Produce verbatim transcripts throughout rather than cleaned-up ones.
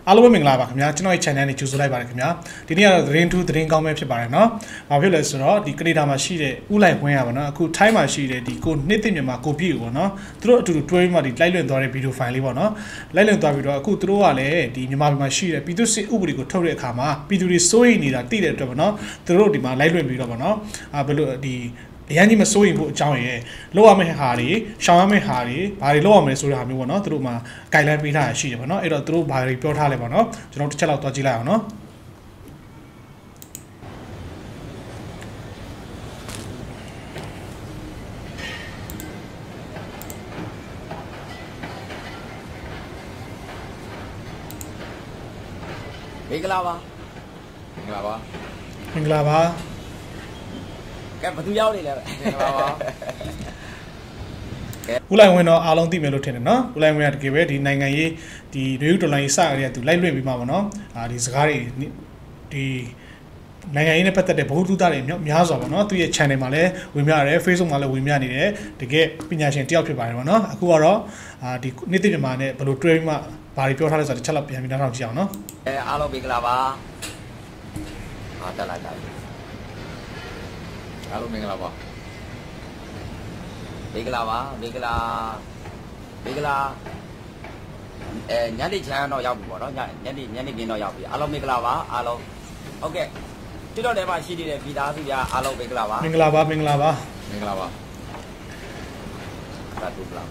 အားလုံးပဲမင်္ဂလာပါခင်ဗျာကျွန်တော်ရဲ့ channel နဲ့ကြိုဆိုလိုက်ပါတယ်ခင်ဗျာဒီနေ့ကတော့သတင်းထူးသတင်းကောင်းပဲဖြစ်ပါတယ်เนาะဘာဖြစ်လဲဆိုတော့ဒီကနေဒါမှာရှိတဲ့ဥလိုက်ဝင်းရပါเนาะအခုထိုင်းမှာရှိတဲ့ဒီကိုနှစ်သိမြန်မာကိုပြည့်ကိုเนาะသူတို့အတူတူတွဲပြီးမှဒီလိုက်လွှင့်သွားတဲ့ဗီဒီယိုဖိုင်လေးပေါ့เนาะလိုက်လွှင့်သွားပြီးတော့အခုသူတို့ကလည်းဒီမြန်မာပြည်မှာရှိတဲ့ပြည်သူ့စစ်ဥပဒေကိုထုတ်တဲ့အခါမှာပြည်သူတွေစိုးရိမ်နေတာသိတဲ့အတွက်ပေါ့เนาะသူတို့ဒီမှာလိုက်လွှင့်ပြီးတော့ပေါ့เนาะအာဘယ်လိုဒီအရင်ကြီးမစိုးရင်ဖို့အကြောင်းရဲ့လောက်ရမယ့်ဟာတွေရှောင်ရမယ့်ဟာတွေဘာတွေလောက်ရမလဲဆိုတဲ့ဟာမျိုးပေါ့နော်သူတို့မှာ guideline ပေးထားရရှိတယ်ပေါ့နော်အဲ့တော့သူတို့ဘာတွေပြောထားလဲပေါ့နော်ကျွန်တော်တစ်ချက်လောက်တွားကြည့်လိုက်အောင်နော်မင်္ဂလာပါမင်္ဂလာပါမင်္ဂလာပါကဲဘသူရောက်နေလဲမင်္ဂလာပါဦးလိုက်ဝင်တော့အားလုံးသိမယ်လို့ထင်တယ်နော်ဦးလိုက်ဝင်ကတကယ်ပဲဒီနိုင်ငံရေးဒီ review ဒေါ်လာရေးစရတဲ့သူလိုက်လွှင့်ပြီးမှပေါ့နော်အာဒီစကားတွေဒီနိုင်ငံရေးနဲ့ပတ်သက်တဲ့ဘုသူသားတွေများစွာပေါ့နော်သူရဲ့ channel မှာလည်းဝင်မြရတယ် Facebook မှာလည်းဝင်မြနေတယ်တကယ်ပညာရှင်တယောက်ဖြစ်ပါတယ်ပေါ့နော်အခုကတော့အာဒီနေ့သိမြန်မာနဲ့ဘယ်လိုတွဲပြီးမှဘာတွေပြောထားလဲဆိုတော့တစ်ချက်လောက်ပြန်ပြီးနောက်ထောင်ကြည့်အောင်နော်အဲအားလုံးမင်္ဂလာပါဟာတက်လိုက်တာအားလုံးမင်္ဂလာပါမင်္ဂလာပါမင်္ဂလာမင်္ဂလာအဲညနေချမ်းတော့ရောက်ပြီပေါ့နော်ညညနေညနေခင်းတော့ရောက်ပြီအားလုံးမင်္ဂလာပါအားလုံးဟုတ်ကဲ့တိတော့လည်းပါရှိနေတဲ့ပြည်သားစုများအားလုံးမင်္ဂလာပါမင်္ဂလာပါမင်္ဂလာပါမင်္ဂလာပါသာတူလာ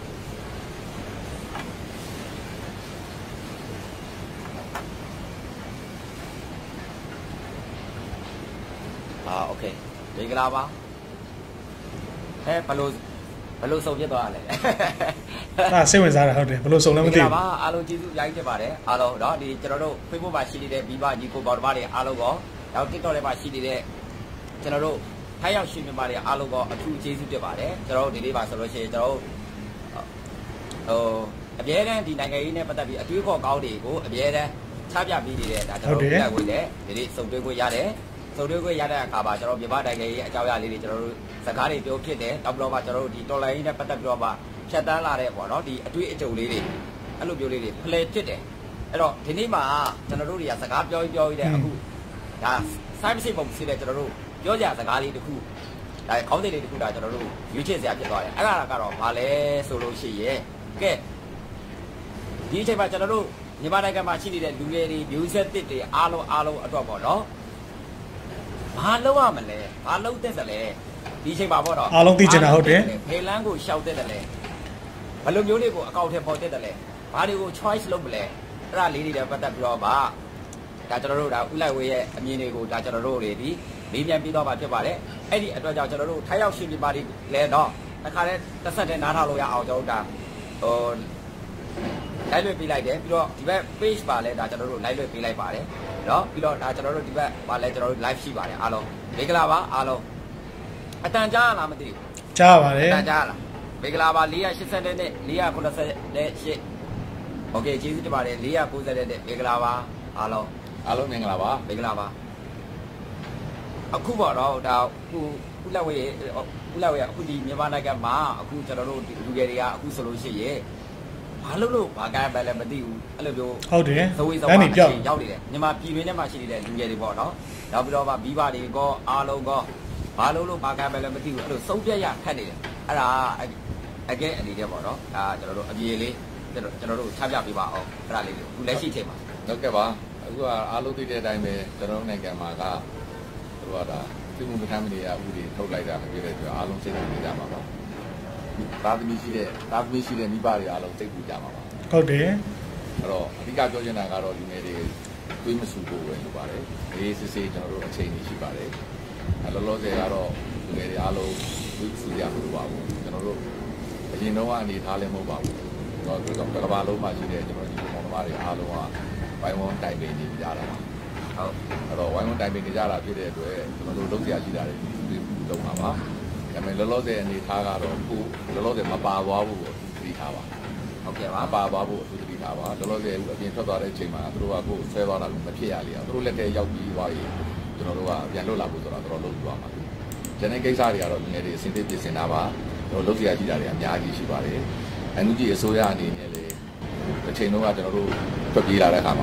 အာโอเคမင်္ဂလာပါဟဲ့ဘလို့ဘလို့စုံဖြစ်သွားလဲအာစိတ်ဝင်စားတာဟုတ်တယ်ဘလို့စုံလည်းမသိဘူးမင်္ဂလာပါအားလုံးကျေးဇူးအများကြီးတင်ပါတယ်အားလုံးเนาะဒီကျွန်တော်တို့ Facebook မှာရှိနေတဲ့မိဘကြီးကိုပေါတော်မတွေအားလုံးကောနောက် TikTok ထဲမှာရှိနေတဲ့ကျွန်တော်တို့ထိုင်းရောက်ရှင်မြန်မာတွေအားလုံးကောအထူးကျေးဇူးတင်ပါတယ်ကျွန်တော်တို့ဒီနေ့ပါဆိုလို့ရှိရင်ကျွန်တော်တို့ဟိုအပြဲတန်းဒီနိုင်ငံရေးနဲ့ပတ်သက်ပြီးအတွေးခေါ်ကောင်းတွေကိုအပြဲတန်းချပြပြီးနေတဲ့ဒါကျွန်တော်တို့တက်ဝင်တယ်ဒီနေ့စုံတွဲခွင့်ရတယ်စုံတွဲခွင့်ရတဲ့အခါမှာကျွန်တော်မြန်မာနိုင်ငံရေးအကြောင်းအရာလေးတွေကျွန်တော်တို့စကားတွေပြောဖြစ်တယ်နောက်ပြီးတော့မှကျွန်တော်တို့ဒီတော်လိုင်းနဲ့ပတ်သက်ပြီးတော့မှဖြတ်တန်းလာတဲ့ပေါ့နော်ဒီအတွေ့အကြုံလေးတွေအဲ့လိုမျိုးလေးတွေဖလှယ်ဖြစ်တယ်အဲ့တော့ဒီနေ့မှာကျွန်တော်တို့တွေကစကားပြောပြီးပြောပြီးတဲ့အခုဒါစိုင်းမရှိပုံစီတဲ့ကျွန်တော်တို့ပြောကြစကားလေးတခုဒါခေါင်းစဉ်လေးတခုဒါကျွန်တော်တို့ရွေးချယ်စရာဖြစ်သွားတယ်အဲ့ဒါကတော့ဘာလဲဆိုလို့ရှိရဲ့ကဲဒီအချိန်မှာကျွန်တော်တို့မြန်မာနိုင်ငံမှာရှိနေတဲ့လူငယ်တွေမျိုးဆက်သစ်တွေအားလုံးအားလုံးအတွက်ပေါ့နော်ဘာလုပ်ရမလဲဘာလုပ်တဲ့လဲဒီအချိန်မှာပေါ့နော်အားလုံးသိချင်တာဟုတ်တယ်ဖေလန်းကိုရှောက်တဲ့တယ်ဘယ်လိုမျိုးလေးကိုအကောင့်ထဲပေါ်တဲ့တယ်လဲဘာတွေကို choice လုပ်မလဲအဲ့ဒါလေးတွေပတ်သက်ပြီးတော့ဗာဒါကျွန်တော်တို့ဒါဥလိုက်ဝေးရဲ့အမြင်တွေကိုဒါကျွန်တော်တို့တွေဒီမေးမြန်းပြီးတော့မှာဖြစ်ပါတယ်အဲ့ဒီအတွက်ကြောင့်ကျွန်တော်တို့ထိုင်းရောက်ရှင်ပြပါလိလဲတော့တစ်ခါတည်းတစ်ဆက်တည်းနားထောင်လို့ရအောင်ကျွန်တော်တို့ဒါဟိုလိုက်လွှင့်ပေးလိုက်တယ်ပြီးတော့ဒီဘက် page ပါလဲဒါကျွန်တော်တို့လိုက်လွှင့်ပေးလိုက်ပါတယ်เนาะပြီးတော့ဒါကျွန်တော်တို့ဒီဘက်ပါလဲကျွန်တော်တို့ live ရှိပါတယ်အားလုံးမင်္ဂလာပါအားလုံးအတန်ကြားလားမသိဘူးကြားပါတယ်အတန်ကြားလားမင်္ဂလာပါ၄၈၀နဲ့၄၉၈နဲ့ရှစ်โอเคကျေးဇူးတင်ပါတယ်၄၉၀နဲ့မင်္ဂလာပါအားလုံးအားလုံးမင်္ဂလာပါမင်္ဂလာပါအခုပေါ့တော့ဒါခုဥလက်ဝေးဥလက်ဝေးအခုဒီမြန်မာနိုင်ငံမှာအခုကျွန်တော်တို့လူငယ်တွေကအခုဆိုလို့ရှိရင်ဘာလို့လို့ဘာကပဲလည်းမသိဘူးအဲ့လိုမျိုးဟုတ်တယ်သဝေးသဝါရောက်နေတယ်မြန်မာပြည်တွင်းထဲမှာရှိနေတဲ့လူငယ်တွေပေါ့နော်နောက်ပြီးတော့မိဘတွေကောအားလုံးကောဘာလို့လို့ဘာကပဲလည်းမသိဘူးအဲ့လိုစုံပြက်ရခတ်နေတယ်အဲ့ဒါအကဲအနေနဲ့ပေါ့နော်ဒါကျွန်တော်တို့အပြေလေးကျွန်တော်တို့ချပြပေးပါအောင်အဲ့ဒါလေးကိုအခုလက်ရှိချိန်မှာဟုတ်ကဲ့ပါအခုကအားလုံးသိတဲ့အတိုင်းပဲကျွန်တော်တို့နိုင်ငံမှာကတို့ကဒါပြည်မှုပဋ္ဌာန်းမတွေအမှုတွေထုတ်လိုက်တာဖြစ်တဲ့အတွက်အားလုံးစိတ်ဝင်ကြမှာပါသာသမီရှိတဲ့သာသမီရှိတဲ့မိဘတွေအားလုံးစိတ်ပူကြမှာပါဟုတ်တယ်အဲ့တော့အဓိကပြောချင်တာကတော့ဒီငယ်တွေတွေးမစုဖို့ပဲလို့ပါတယ်အေးစစ်စစ်ကျွန်တော်တို့အချိန်ကြီးရှိပါတယ်လောလောဆယ်ကတော့ဒီငယ်တွေအားလုံးတွေးစုကြမှာပါဘူးကျွန်တော်တို့အရင်တော့အနေထားလည်းမဟုတ်ပါဘူးတော့ကမ္ဘာလုံးမှာရှိတဲ့ကျွန်တော်ဒီပုံမှန်တွေအားလုံးကဝိုင်းဝန်းတိုင်ပင်နေကြတာပါဟုတ်အဲ့တော့ဝိုင်းဝန်းတိုင်ပင်နေကြတာဖြစ်တဲ့အတွက်ကျွန်တော်တို့လုပ်ကြရရှိတာတွေလုပ်မှာပါဒါပေမဲ့လောလောဆယ်အနေထားကတော့ခုလောလောဆယ်မပါသွားဘူးကိုသတိထားပါဟုတ်ကဲ့ပါမပါသွားဘူးကိုသတိထားပါလောလောဆယ်အပြင်ထွက်သွားတဲ့အချိန်မှာသူတို့ကကိုယ်ဆွဲသွားတာလို့မဖြစ်ရလေအောင်သူတို့လက်ထဲရောက်ပြီးသွားရင်ကျွန်တော်တို့ကပြန်လွတ်လာဖို့ဆိုတာတော့လုပ်သွားမှာကျန်တဲ့ကိစ္စတွေကတော့ငယ်တွေအစဉ်သစ်ပြင်ဆင်တာပါကျွန်တော်လုပ်ကြရရှိတာတွေအများကြီးရှိပါတယ်အန်ယူဂျီအစိုးရအနေနဲ့လေအချိန်တော့ကကျွန်တော်တို့ထွက်ပြေးလာတဲ့အခါမှာ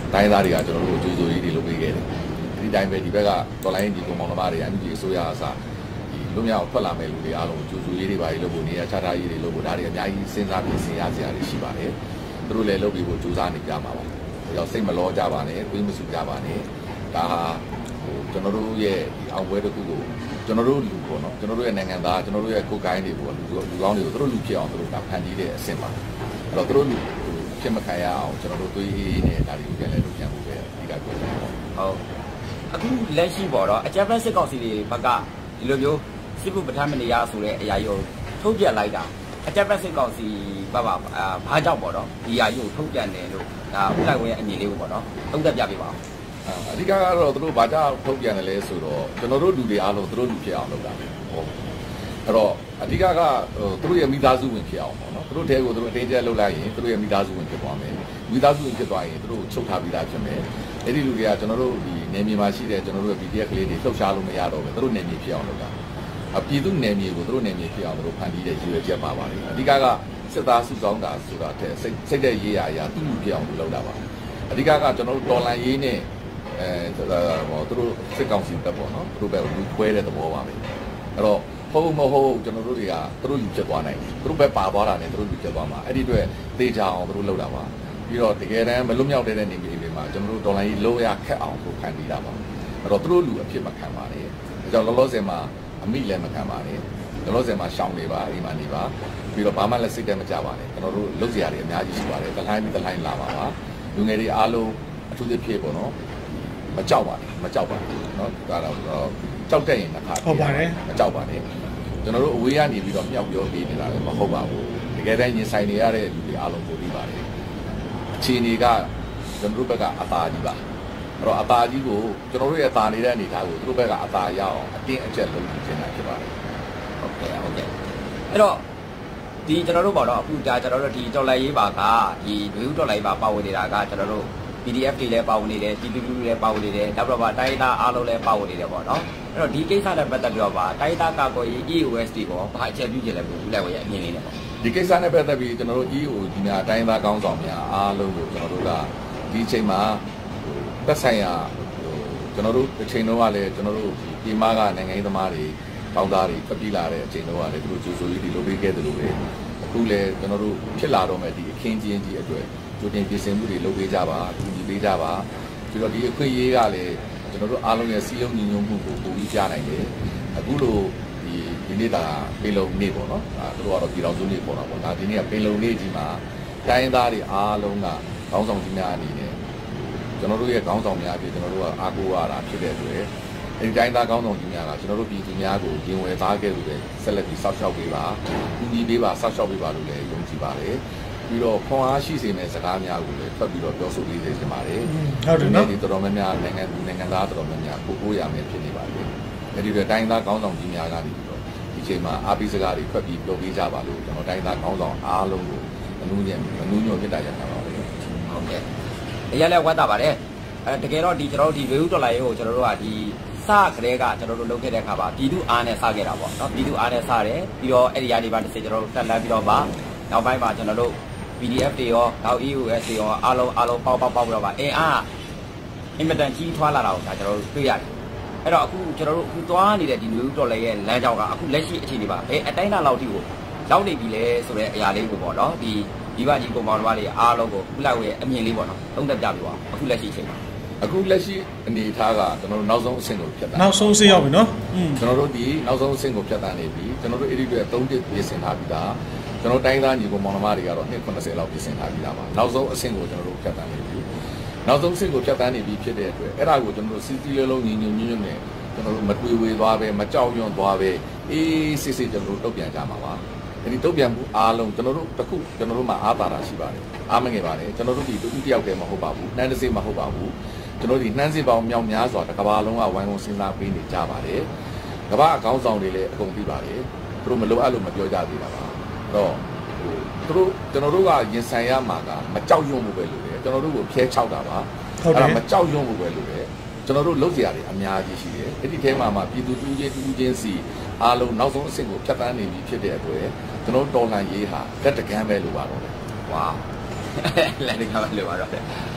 တိုင်းသားတွေကကျွန်တော်တို့ကြိုးစိုးရေးတွေလုပ်ပေးခဲ့တယ်ဒီတိုင်းပဲဒီဘက်ကတော်လိုင်းဒီကောင်မောင်နှမတွေအန်ဂျီအစိုးရအစားဒီလူမျိုးထွက်လာမဲ့လူတွေအားလုံးကြိုးစိုးရေးတွေပါလုပ်ဖို့နေရာချထားရေးတွေလုပ်ဖို့ဒါတွေအများကြီးစဉ်းစားပြီးစဉ်းစားကြရရှိပါတယ်သူတို့လည်းလုပ်ပြီးဖို့ကြိုးစားနေကြမှာပါဒါကြောင့်စိတ်မလောကြပါနဲ့တွေးမစုကြပါနဲ့ဒါဟာဟိုကျွန်တော်တို့ရဲ့ဒီအောင်ပွဲတစ်ခုကိုကျွန်တော်တို့လူပေါ့နော်ကျွန်တော်တို့ရဲ့နိုင်ငံသားကျွန်တော်တို့ရဲ့ကိုယ်ကိုင်းတွေပေါ့လူလူကောင်းတွေကိုသူတို့လူဖြစ်အောင်သူတို့ကဖန်တီးတဲ့အဆင့်ပါအဲ့တော့သူတို့လူဖြစ်မခံရအောင်ကျွန်တော်တို့တွေးအေးနဲ့ဒါတွေကိုပြန်လဲလုပ်ပြန်ဖို့ပဲအဓိကပြောတာပေါ့ဟုတ်အခုလက်ရှိပေါ့တော့အကြမ်းဖက်စစ်ကောင်စီတွေဘက်ကဒီလိုမျိုးစစ်မှုပဋ္ဌာန်းမနေရဆိုတဲ့အရာကြီးကိုထုတ်ပြန်လိုက်တာအကြမ်းဖက်စစ်ကောင်စီဘက်ပါဘာကြောင့်ပေါ့တော့ဒီအရာကြီးကိုထုတ်ပြန်တယ်လို့ဒါဥလိုက်ဝင်ရဲ့အမြင်လေးကိုပေါ့နော်သုံးသပ်ပြပေးပါအဓိကကတော့သူတို့ဘာကြောင့်ထုတ်ပြန်တယ်လဲဆိုတော့ကျွန်တော်တို့လူတွေအားလုံးသူတို့လူဖြစ်အောင်လုပ်တာပဲဟုတ်အဲ့တော့အဓိကကသူတို့ရဲ့မိသားစုဝင်ဖြစ်အောင်ပေါ့နော်သူတို့တဲကိုသူတို့အတင်းကျပ်လုပ်လိုက်ရင်သူတို့ရဲ့မိသားစုဝင်ဖြစ်သွားမယ်မိသားစုဝင်ဖြစ်သွားရင်သူတို့ချုပ်ထားပြီးသားဖြစ်မယ်အဲ့ဒီလူတွေကကျွန်တော်တို့ဒီနေမြေမှာရှိတဲ့ကျွန်တော်တို့ရဲ့ B D F ကလေးတွေလှုပ်ရှားလို့မရတော့ဘူးသူတို့နေမြေဖြစ်အောင်လုပ်တာအပြည်သူနေမြေကိုသူတို့နေမြေဖြစ်အောင်သူတို့ဖန်တီးတဲ့ရည်ရွယ်ချက်ပါပါတယ်အဓိကကစစ်သားစုဆောင်းတာဆိုတာတဲ့စိတ်စိတ်တဲ့ရေးရအရာသူ့လူဖြစ်အောင်လုပ်တာပါအဓိကကကျွန်တော်တို့တော်လန်ရေးနဲ့အဲဟိုသူတို့စစ်ကောင်စီတက်ပေါ့နော်သူတို့ပဲလူခွဲတဲ့သဘောပါပဲအဲ့တော့ဟုတ်မဟုတ်ကျွန်တော်တို့တွေကသူတို့လူဖြစ်သွားနိုင်တယ်သူတို့ပဲပါသွားတာနဲ့သူတို့လူဖြစ်သွားမှာအဲ့ဒီအတွက်သေချာအောင်သူတို့လုပ်တာပါပြီးတော့တကယ်တမ်းမလွတ်မြောက်တဲ့နေပြည်တော်မှာကျွန်တော်တို့ဒေါ်လာကြီးလုံးရခက်အောင်ကိုခံပြီးတာပါအဲ့တော့သူတို့လူအဖြစ်မခံပါနဲ့ဒါကြောင့်လောလောဆယ်မှာအမိလည်းမခံပါနဲ့လောလောဆယ်မှာရှောင်းနေပါအိမ်မှာနေပါပြီးတော့ဘာမှလည်းစိတ်တည်းမကြပါနဲ့ကျွန်တော်တို့လုပ်စရာတွေအများကြီးရှိပါတယ်တလိုင်းပြီးတလိုင်းလာပါပါလူငယ်တွေအားလုံးအထူးသဖြင့်ပေါ့နော်မကြောက်ပါနဲ့မကြောက်ပါနဲ့เนาะဒါတော့ကြောက်တဲ့ရင်တစ်ခါဟုတ်ပါတယ်မကြောက်ပါနဲ့ကျွန်တော်တို့အဝေးကနေပြီးတော့မြောက်ပြောပေးနေတာလည်းမဟုတ်ပါဘူးတကယ်တမ်းရင်ဆိုင်နေရတဲ့လူတွေအားလုံးကိုပြီးပါတယ်အခြေအနေကကျွန်တော်တို့ဘက်ကအသာကြီးပါအဲ့တော့အသာကြီးကိုကျွန်တော်တို့ရဲ့အသာနေတဲ့အနေအထားကိုသူတို့ဘက်ကအသာရအောင်အတင်းအကျပ်လုပ်နေနေတာဖြစ်ပါတယ်ဟုတ်ကဲ့ဟုတ်ကဲ့အဲ့တော့ဒီကျွန်တော်တို့ပေါ့တော့အခုဒါကျွန်တော်တို့ဒီတော်လိုက်ရေးပါကဒီဒွေဦးတော်လိုက်ပါပါဝင်နေတာကကျွန်တော်တို့ P D F တွေလည်းပါဝင်နေတယ် T P P တွေလည်းပါဝင်နေတယ်နောက်တော့ဗာတိုင်းသားအားလုံးလည်းပါဝင်နေတယ်ပေါ့နော်အဲ့တော့ဒီကိစ္စနဲ့ပတ်သက်ပြီးတော့ဗာတိုင်းသားကာကွယ်ရေး E O S T ပေါ့ဘာအချက်ပြုချင်လဲဘူးဦးလိုက်ဝင်ရဲ့အမြင်လေးနဲ့ပေါ့ဒီကိစ္စနဲ့ပတ်သက်ပြီးကျွန်တော်တို့ E O ဒီများတိုင်းသားကောင်းဆောင်များအားလုံးကိုကျွန်တော်တို့ကဒီအချိန်မှာသက်ဆိုင်ရာကျွန်တော်တို့အချိန်တုန်းကလည်းကျွန်တော်တို့ဒီမားကနိုင်ငံရေးသမားတွေပေါင်းသားတွေပြပြလာတဲ့အချိန်တုန်းကလည်းသူတို့ကြိုးစိုးရေးဒီလိုပေးခဲ့တယ်လို့ပဲအခုလည်းကျွန်တော်တို့ဖြစ်လာတော့မဲ့ဒီအခင်းကျင်းကြီးအတွက်ကြိုတင်ပြင်ဆင်မှုတွေလုပ်ပေးကြပါအကူအညီပေးကြပါပြီးတော့ဒီအခွင့်အရေးကလည်းကျွန်တော်တို့အားလုံးရဲ့စီးလုံးညီညွတ်မှုကိုပိုပြီးပြနိုင်တယ်အခုလိုဒီဒီနေ့တာပေလုံနေ့ပေါ့နော်အဲတို့ကတော့ပြည်တော်စုနေ့ပေါ့တော့ပေါ့ဒါဒီနေ့ကပေလုံနေ့ကြီးမှာတိုင်းသားတွေအားလုံးကခေါင်းဆောင်ကြီးများအနေနဲ့ကျွန်တော်တို့ရဲ့ခေါင်းဆောင်များပြည်ကျွန်တော်တို့ကအားကိုးရတာဖြစ်တဲ့အတွက်အဲဒီတိုင်းသားခေါင်းဆောင်ကြီးများကကျွန်တော်တို့ပြည်သူများကိုရင်ဝယ်သားခဲ့လို့ပဲဆက်လက်ပြီးစောင့်ရှောက်ပေးပါကူညီပေးပါစောင့်ရှောက်ပေးပါလို့လည်းယုံကြည်ပါတယ်ပြီးတော့ခွန်အားရှိစေမယ့်စကားများကိုလည်းဖတ်ပြီးတော့ပြောဆိုပေးစေချင်ပါတယ်ဟုတ်တယ်နော်ဒီတော်တော်များများနိုင်ငံနိုင်ငံသားတော်တော်များများကိုကိုးရမယ်ဖြစ်နေပါတယ်အဲဒီတော့တိုင်းသားခေါင်းဆောင်ကြီးများကနေပြီးတော့ဒီချိန်မှာအားပေးစကားတွေဖတ်ပြီးပြောပေးကြပါလို့ကျွန်တော်တိုင်းသားခေါင်းဆောင်အားလုံးကိုအနူးညံ့အနူးညွတ်ဖြစ်တာရတာပါပဲဟုတ်ကဲ့အရင်လည်းဝတ်တာပါတယ်အဲတကယ်တော့ဒီကျွန်တော်တို့ဒီဝေဦးတော်လိုင်းကိုကျွန်တော်တို့ကဒီစကလေးကကျွန်တော်တို့လုပ်ခဲ့တဲ့အခါမှာပြည်သူအားနဲ့စခဲ့တာပေါ့နော်ပြည်သူအားနဲ့စတယ်ပြီးတော့အဲ့ဒီຢာတွေပါတစ်စိကျွန်တော်တို့တက်လန်းပြီးတော့ပါနောက်ပိုင်းမှာကျွန်တော်တို့ P D F တွေရောနောက် E O S တွေရောအားလုံးအားလုံးပေါက်ပေါက်ပေါက်ပြီးတော့ပါအင်အားအင်မတန်ကြီးထွားလာတာကိုဒါကျွန်တော်တို့တွေ့ရတယ်အဲ့တော့အခုကျွန်တော်တို့အခုသွားနေတဲ့ဒီဝေဦးတော်လိုင်းရဲ့လမ်းကြောင်းကအခုလက်ရှိအခြေအနေပါဘယ်အတိုင်းအတာလောက်ထိကိုရောက်နေပြီလဲဆိုတဲ့အရာလေးကိုပေါ့နော်ဒီဒီဘကြီးပုံပေါ်တော်တွေအားလုံးကိုခုလောက်ရဲ့အမြင်လေးပေါ့နော်သုံးသပ်ပြပြပါအခုလက်ရှိအချိန်မှာအခုလက်ရှိအနေအထားကကျွန်တော်တို့နောက်ဆုံးအဆင့်ကိုဖြတ်တာနောက်ဆုံးအဆင့်ရောက်ပြီနော်ကျွန်တော်တို့ဒီနောက်ဆုံးအဆင့်ကိုဖြတ်တာနေပြီကျွန်တော်တို့အဲ့ဒီအတွက်သုံးတစ်ပြင်ဆင်ထားပြီးသားကျွန်တော်တိုင်းသားညီကောင်မောင်နှမတွေကတော့နှစ်ခုနှစ်ဆယ်လောက်ပြင်ဆင်ထားပြီးသားပါနောက်ဆုံးအဆင့်ကိုကျွန်တော်တို့ဖြတ်တာနေပြီနောက်ဆုံးအဆင့်ကိုဖြတ်တာနေပြီဖြစ်တဲ့အတွက်အဲ့ဒါကိုကျွန်တော်တို့စီစီလေးလုံးညီညွတ်ညွတ်နဲ့ကျွန်တော်တို့မတွေးဝေသွားပဲမကြောက်ရွံ့သွားပဲအေးစစ်စစ်ကျွန်တော်တို့တုတ်ပြန်ကြမှာပါဒီတုတ်ပြန်မှုအားလုံးကျွန်တော်တို့တခုကျွန်တော်တို့မှာအားသာတာရှိပါတယ်အားမငယ်ပါတယ်ကျွန်တော်တို့ဒီတူတယောက်တည်းမဟုတ်ပါဘူးနှမ်းတစ်စိမ့်မဟုတ်ပါဘူးကျွန်တော်ဒီနှမ်းစစ်ပေါင်းမြောက်များစွာတစ်ကမ္ဘာလုံးကဝိုင်းဝန်းစဉ်းစားပေးနေကြပါတယ်ကမ္ဘာအကောင်းဆောင်တွေလည်းအကုန်ပြီးပါတယ်သူတို့မလိုအပ်လို့မပြောကြသေးတာပါအဲ့တော့သူတို့ကျွန်တော်တို့ကရင်ဆိုင်ရမှာကမကြောက်ရွံ့မှုပဲလို့လေကျွန်တော်တို့ကိုဖျဲချောက်တာပါအဲ့ဒါမကြောက်ရွံ့မှုပဲလို့လေကျွန်တော်တို့လုပ်စရာတွေအများကြီးရှိတယ်အဲ့ဒီထဲမှာမှပြည်သူတူချင်းတူချင်းစီအားလုံးနောက်ဆုံးအဆင့်ကိုဖြတ်တန်းနေပြီဖြစ်တဲ့အတွက်ကျွန်တော်တော်လှန်ရေးဟာလက်တကမ်းပဲလို့ပါတော့လေဝါလက်တကမ်းပဲလို့ပါတော့လေ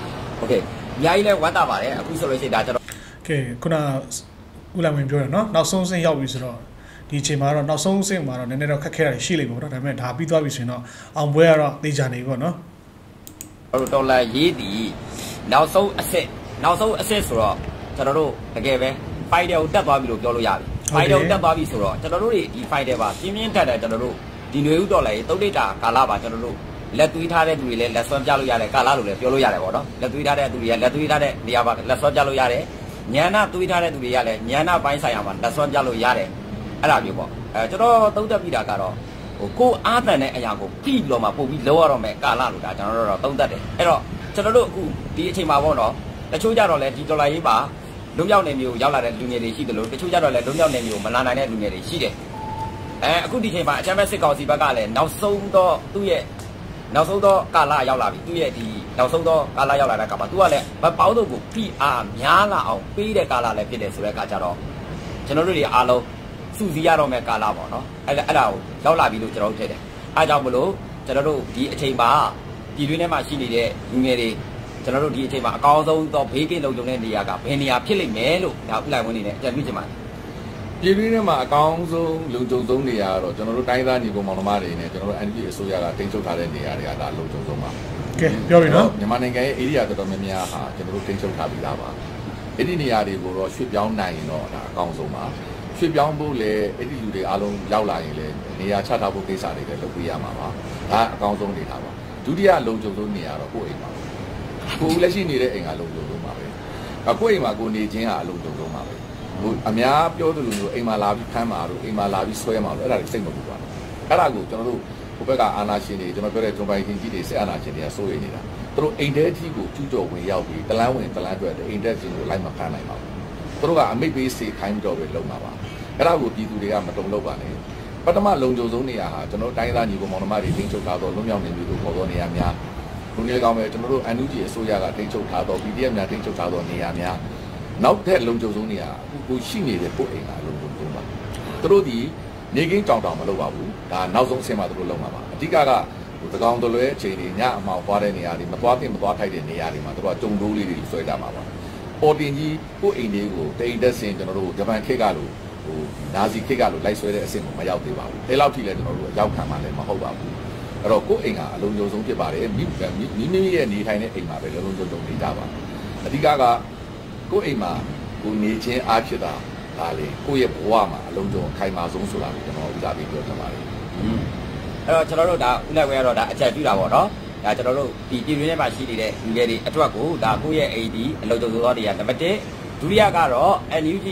โอเคအများကြီးလဲဝမ်းသာပါတယ်အခုဆိုလို့ရှိရင်ဒါကျွန်တော်ကဲခုနဦးလိုက်ဝင်ပြောတယ်နော်နောက်ဆုံးစင်းရောက်ပြီဆိုတော့ဒီအချိန်မှာတော့နောက်ဆုံးစင်းမှာတော့နည်းနည်းတော့ခက်ခဲတာရှိလိမ့်မယ်ပေါ့နော်ဒါပေမဲ့ဒါပြီးသွားပြီဆိုရင်တော့အောင်ပွဲကတော့သိကြနေပြီပေါ့နော်တို့တော်လာရေးတည်နောက်ဆုံးအစ်စ်နောက်ဆုံးအစ်စ်ဆိုတော့ကျွန်တော်တို့တကယ်ပဲ fighter ကိုတက်သွားပြီလို့ပြောလို့ရပြီ fighter ကိုတက်သွားပြီဆိုတော့ကျွန်တော်တို့တွေဒီ fighter ပါပြင်းပြင်းထန်ထန်ကျွန်တော်တို့ဒီຫນွေဥတော်လာရေးသုံးလိတာကာလပါကျွန်တော်တို့လက်သွေးထားတဲ့သူတွေလည်းလက်ဆွမ်းပြလို့ရတယ်ကာလလို့လည်းပြောလို့ရတယ်ပေါ့နော်လက်သွေးထားတဲ့သူတွေကလက်သွေးထားတဲ့နေရာပါလက်ဆွမ်းပြလို့ရတယ်ညံနာသွေးထားတဲ့သူတွေကလည်းညံနာပိုင်းဆိုင်ရာမှာလက်ဆွမ်းပြလို့ရတယ်အဲ့လိုမျိုးပေါ့အဲကျွန်တော်သုံးသပ်ပြီးတာကတော့ဟိုကိုအားတန်တဲ့အရာကိုပြီးပြီးတော့မှပို့ပြီးလောရတော့မယ်ကာလလို့ဒါကျွန်တော်တို့တော့သုံးသပ်တယ်အဲ့တော့ကျွန်တော်တို့အခုဒီအချိန်မှာပေါ့နော်တချို့ကြတော့လည်းဒီဒေါ်လာရေးပါလုံမြောက်နေမျိုးရောက်လာတဲ့လူငယ်တွေရှိတယ်လို့တချို့ကြတော့လည်းလုံမြောက်နေမျိုးမလာနိုင်တဲ့လူငယ်တွေရှိတယ်အဲအခုဒီချိန်မှာအချမ်းမဲ့စစ်ကောင်စီဘက်ကလည်းနောက်ဆုံးတော့သူ့ရဲ့နောက်ဆုံးတော့ကာလရောက်လာပြီသူ့ရဲ့ဒီနောက်ဆုံးတော့ကာလရောက်လာတဲ့ကမှာသူကလည်းမပေါင်းတော့ကိုဖိအားများလာအောင်ပေးတဲ့ကာလလည်းဖြစ်တယ်ဆိုတဲ့အခါကျတော့ကျွန်တော်တို့တွေအားလုံးစုစည်းရတော့မဲ့ကာလပေါ့နော်အဲ့အဲ့ဒါကိုရောက်လာပြီလို့ကျွန်တော်တို့ထင်တယ်အားကြောင့်မလို့ကျွန်တော်တို့ဒီအချိန်မှာဒီတွင်းထဲမှာရှိနေတဲ့လူငယ်တွေကျွန်တော်တို့ဒီအချိန်မှာအကောင်းဆုံးသောဘေးကင်းလုံခြုံတဲ့နေရာကဘယ်နေရာဖြစ်လိမ့်မယ်လို့ဒါဥလိုက်ဝင်နေတယ်အကြံပြုချင်ပါတယ်ပြည်တွင်းထဲမှာအကောင်းဆုံးလုံခြုံဆုံးနေရာတော့ကျွန်တော်တို့တိုင်းသားညီကောင်မောင်နှမတွေနဲ့ကျွန်တော်တို့ N P အစိုးရကတင်ချုပ်ထားတဲ့နေရာတွေကဒါလုံခြုံဆုံးပါကဲပြောပြီနော်မြန်မာနိုင်ငံရဲ့ area တော်တော်များများဟာကျွန်တော်တို့တင်ချုပ်ထားပြီးသားပါအဲ့ဒီနေရာတွေကိုတော့ရွှေ့ပြောင်းနိုင်ရင်တော့ဒါအကောင်းဆုံးပါရွှေ့ပြောင်းဖို့လည်းအဲ့ဒီလူတွေအားလုံးရောက်လာရင်လည်းနေရာချထားဖို့ကိစ္စတွေလည်းလုပ်ပေးရမှာပါဒါအကောင်းဆုံးနေထားပါဒုတိယလုံခြုံဆုံးနေရာတော့ကိုယ့်အိမ်ပါကိုယ်လက်ရှိနေတဲ့အိမ်ကလုံခြုံဆုံးပါပဲကိုယ့်အိမ်မှာကိုနေခြင်းဟာအလုံခြုံဆုံးပါပဲဟိုအများပြောသလိုမျိုးအိမ်မှာလာပြီးဖမ်းမှာတို့အိမ်မှာလာပြီးဆွဲမှာတို့အဲ့ဒါတွေစိတ်မပူပါဘူးအဲ့ဒါကိုကျွန်တော်တို့ဟိုဘက်ကအာဏာရှင်တွေကျွန်တော်ပြောတဲ့ဂျွန်ပိုင်ရှင်ကြီးတွေစစ်အာဏာရှင်တွေကစိုးရိမ်နေတာသူတို့အိမ်ထဲအထိကိုကျူးကျော်ဝင်ရောက်ပြီးတလန်းဝင်တလန်းတွေ့တဲ့အိမ်ထဲချင်းကိုလိုက်မဖမ်းနိုင်ပါဘူးသူတို့ကအမိတ်ပေးစေခိုင်းတော့ပဲလုံမှာပါအဲ့ဒါကိုပြည်သူတွေကမတုံ့လောက်ပါနဲ့ပထမလုံခြုံဆုံးနေရာဟာကျွန်တော်တိုင်းသားညီကောင်မောင်နှမတွေတင်းချုပ်ထားတော့လွတ်မြောက်နေပြီလို့ခေါ်တော့နေရာများလူငယ်ကောင်ပဲကျွန်တော်တို့ N U G အစိုးရကတင်းချုပ်ထားတော့ P D F များတင်းချုပ်ထားတော့နေရာများနောက်ထပ်လုံခြုံဆုံးနေရာကိုရှိနေတဲ့ပို့အိမ်ကလုံခြုံဆုံးပါသူတို့ဒီနေကင်းကြောင်တောင်မလုပ်ပါဘူးဒါနောက်ဆုံးအဆင့်မှာသူတို့လုပ်မှာပါအဓိကကဟိုတကောင်တလွဲအချိန်တွေညအမောင်သွားတဲ့နေရာတွေမသွားတင်မသွားထိုက်တဲ့နေရာတွေမှာသူတို့ကကြုံတိုးလေးတွေဆွဲကြမှာပါပေါ်တင်ကြီးပို့အိမ်တွေကိုတိတ်တက်စင်ကျွန်တော်တို့ဂျပန်ခေတ်ကလို့ဟိုနာဇီခေတ်ကလို့လိုက်ဆွဲတဲ့အဆင့်ကိုမရောက်သေးပါဘူးအဲလောက်ထိလည်းကျွန်တော်တို့အရောက်ခံမှလည်းမဟုတ်ပါဘူးအဲ့တော့ကိုယ့်အိမ်ကအလုံးစုံဆုံးဖြစ်ပါတယ်မိမိမိရဲ့နေထိုင်တဲ့အိမ်မှာပဲလုံးလုံးစုံစုံနေကြပါအဓိကကကိုယ့်အိမ်မှာကိုနေချင်းအားဖြစ်တာဒါလေကိုယ့်ရဲ့ဘဝမှာအလုံးစုံခိုင်မာဆုံးဆိုတာကိုကျွန်တော်ဥစားပြီးပြောချင်ပါတယ်အဲ့တော့ကျွန်တော်တို့ဒါဥလိုက်ဝဲကတော့ဒါအချက်ပြတာပေါ့နော်ဒါကျွန်တော်တို့ဒီပြည်တွင်းထဲမှာရှိနေတဲ့လူငယ်တွေအတွက်ကိုဒါကိုယ့်ရဲ့ A D အလုံးစုံသောနေရာနံပါတ်တစ်ဒုတိယကတော့ N U G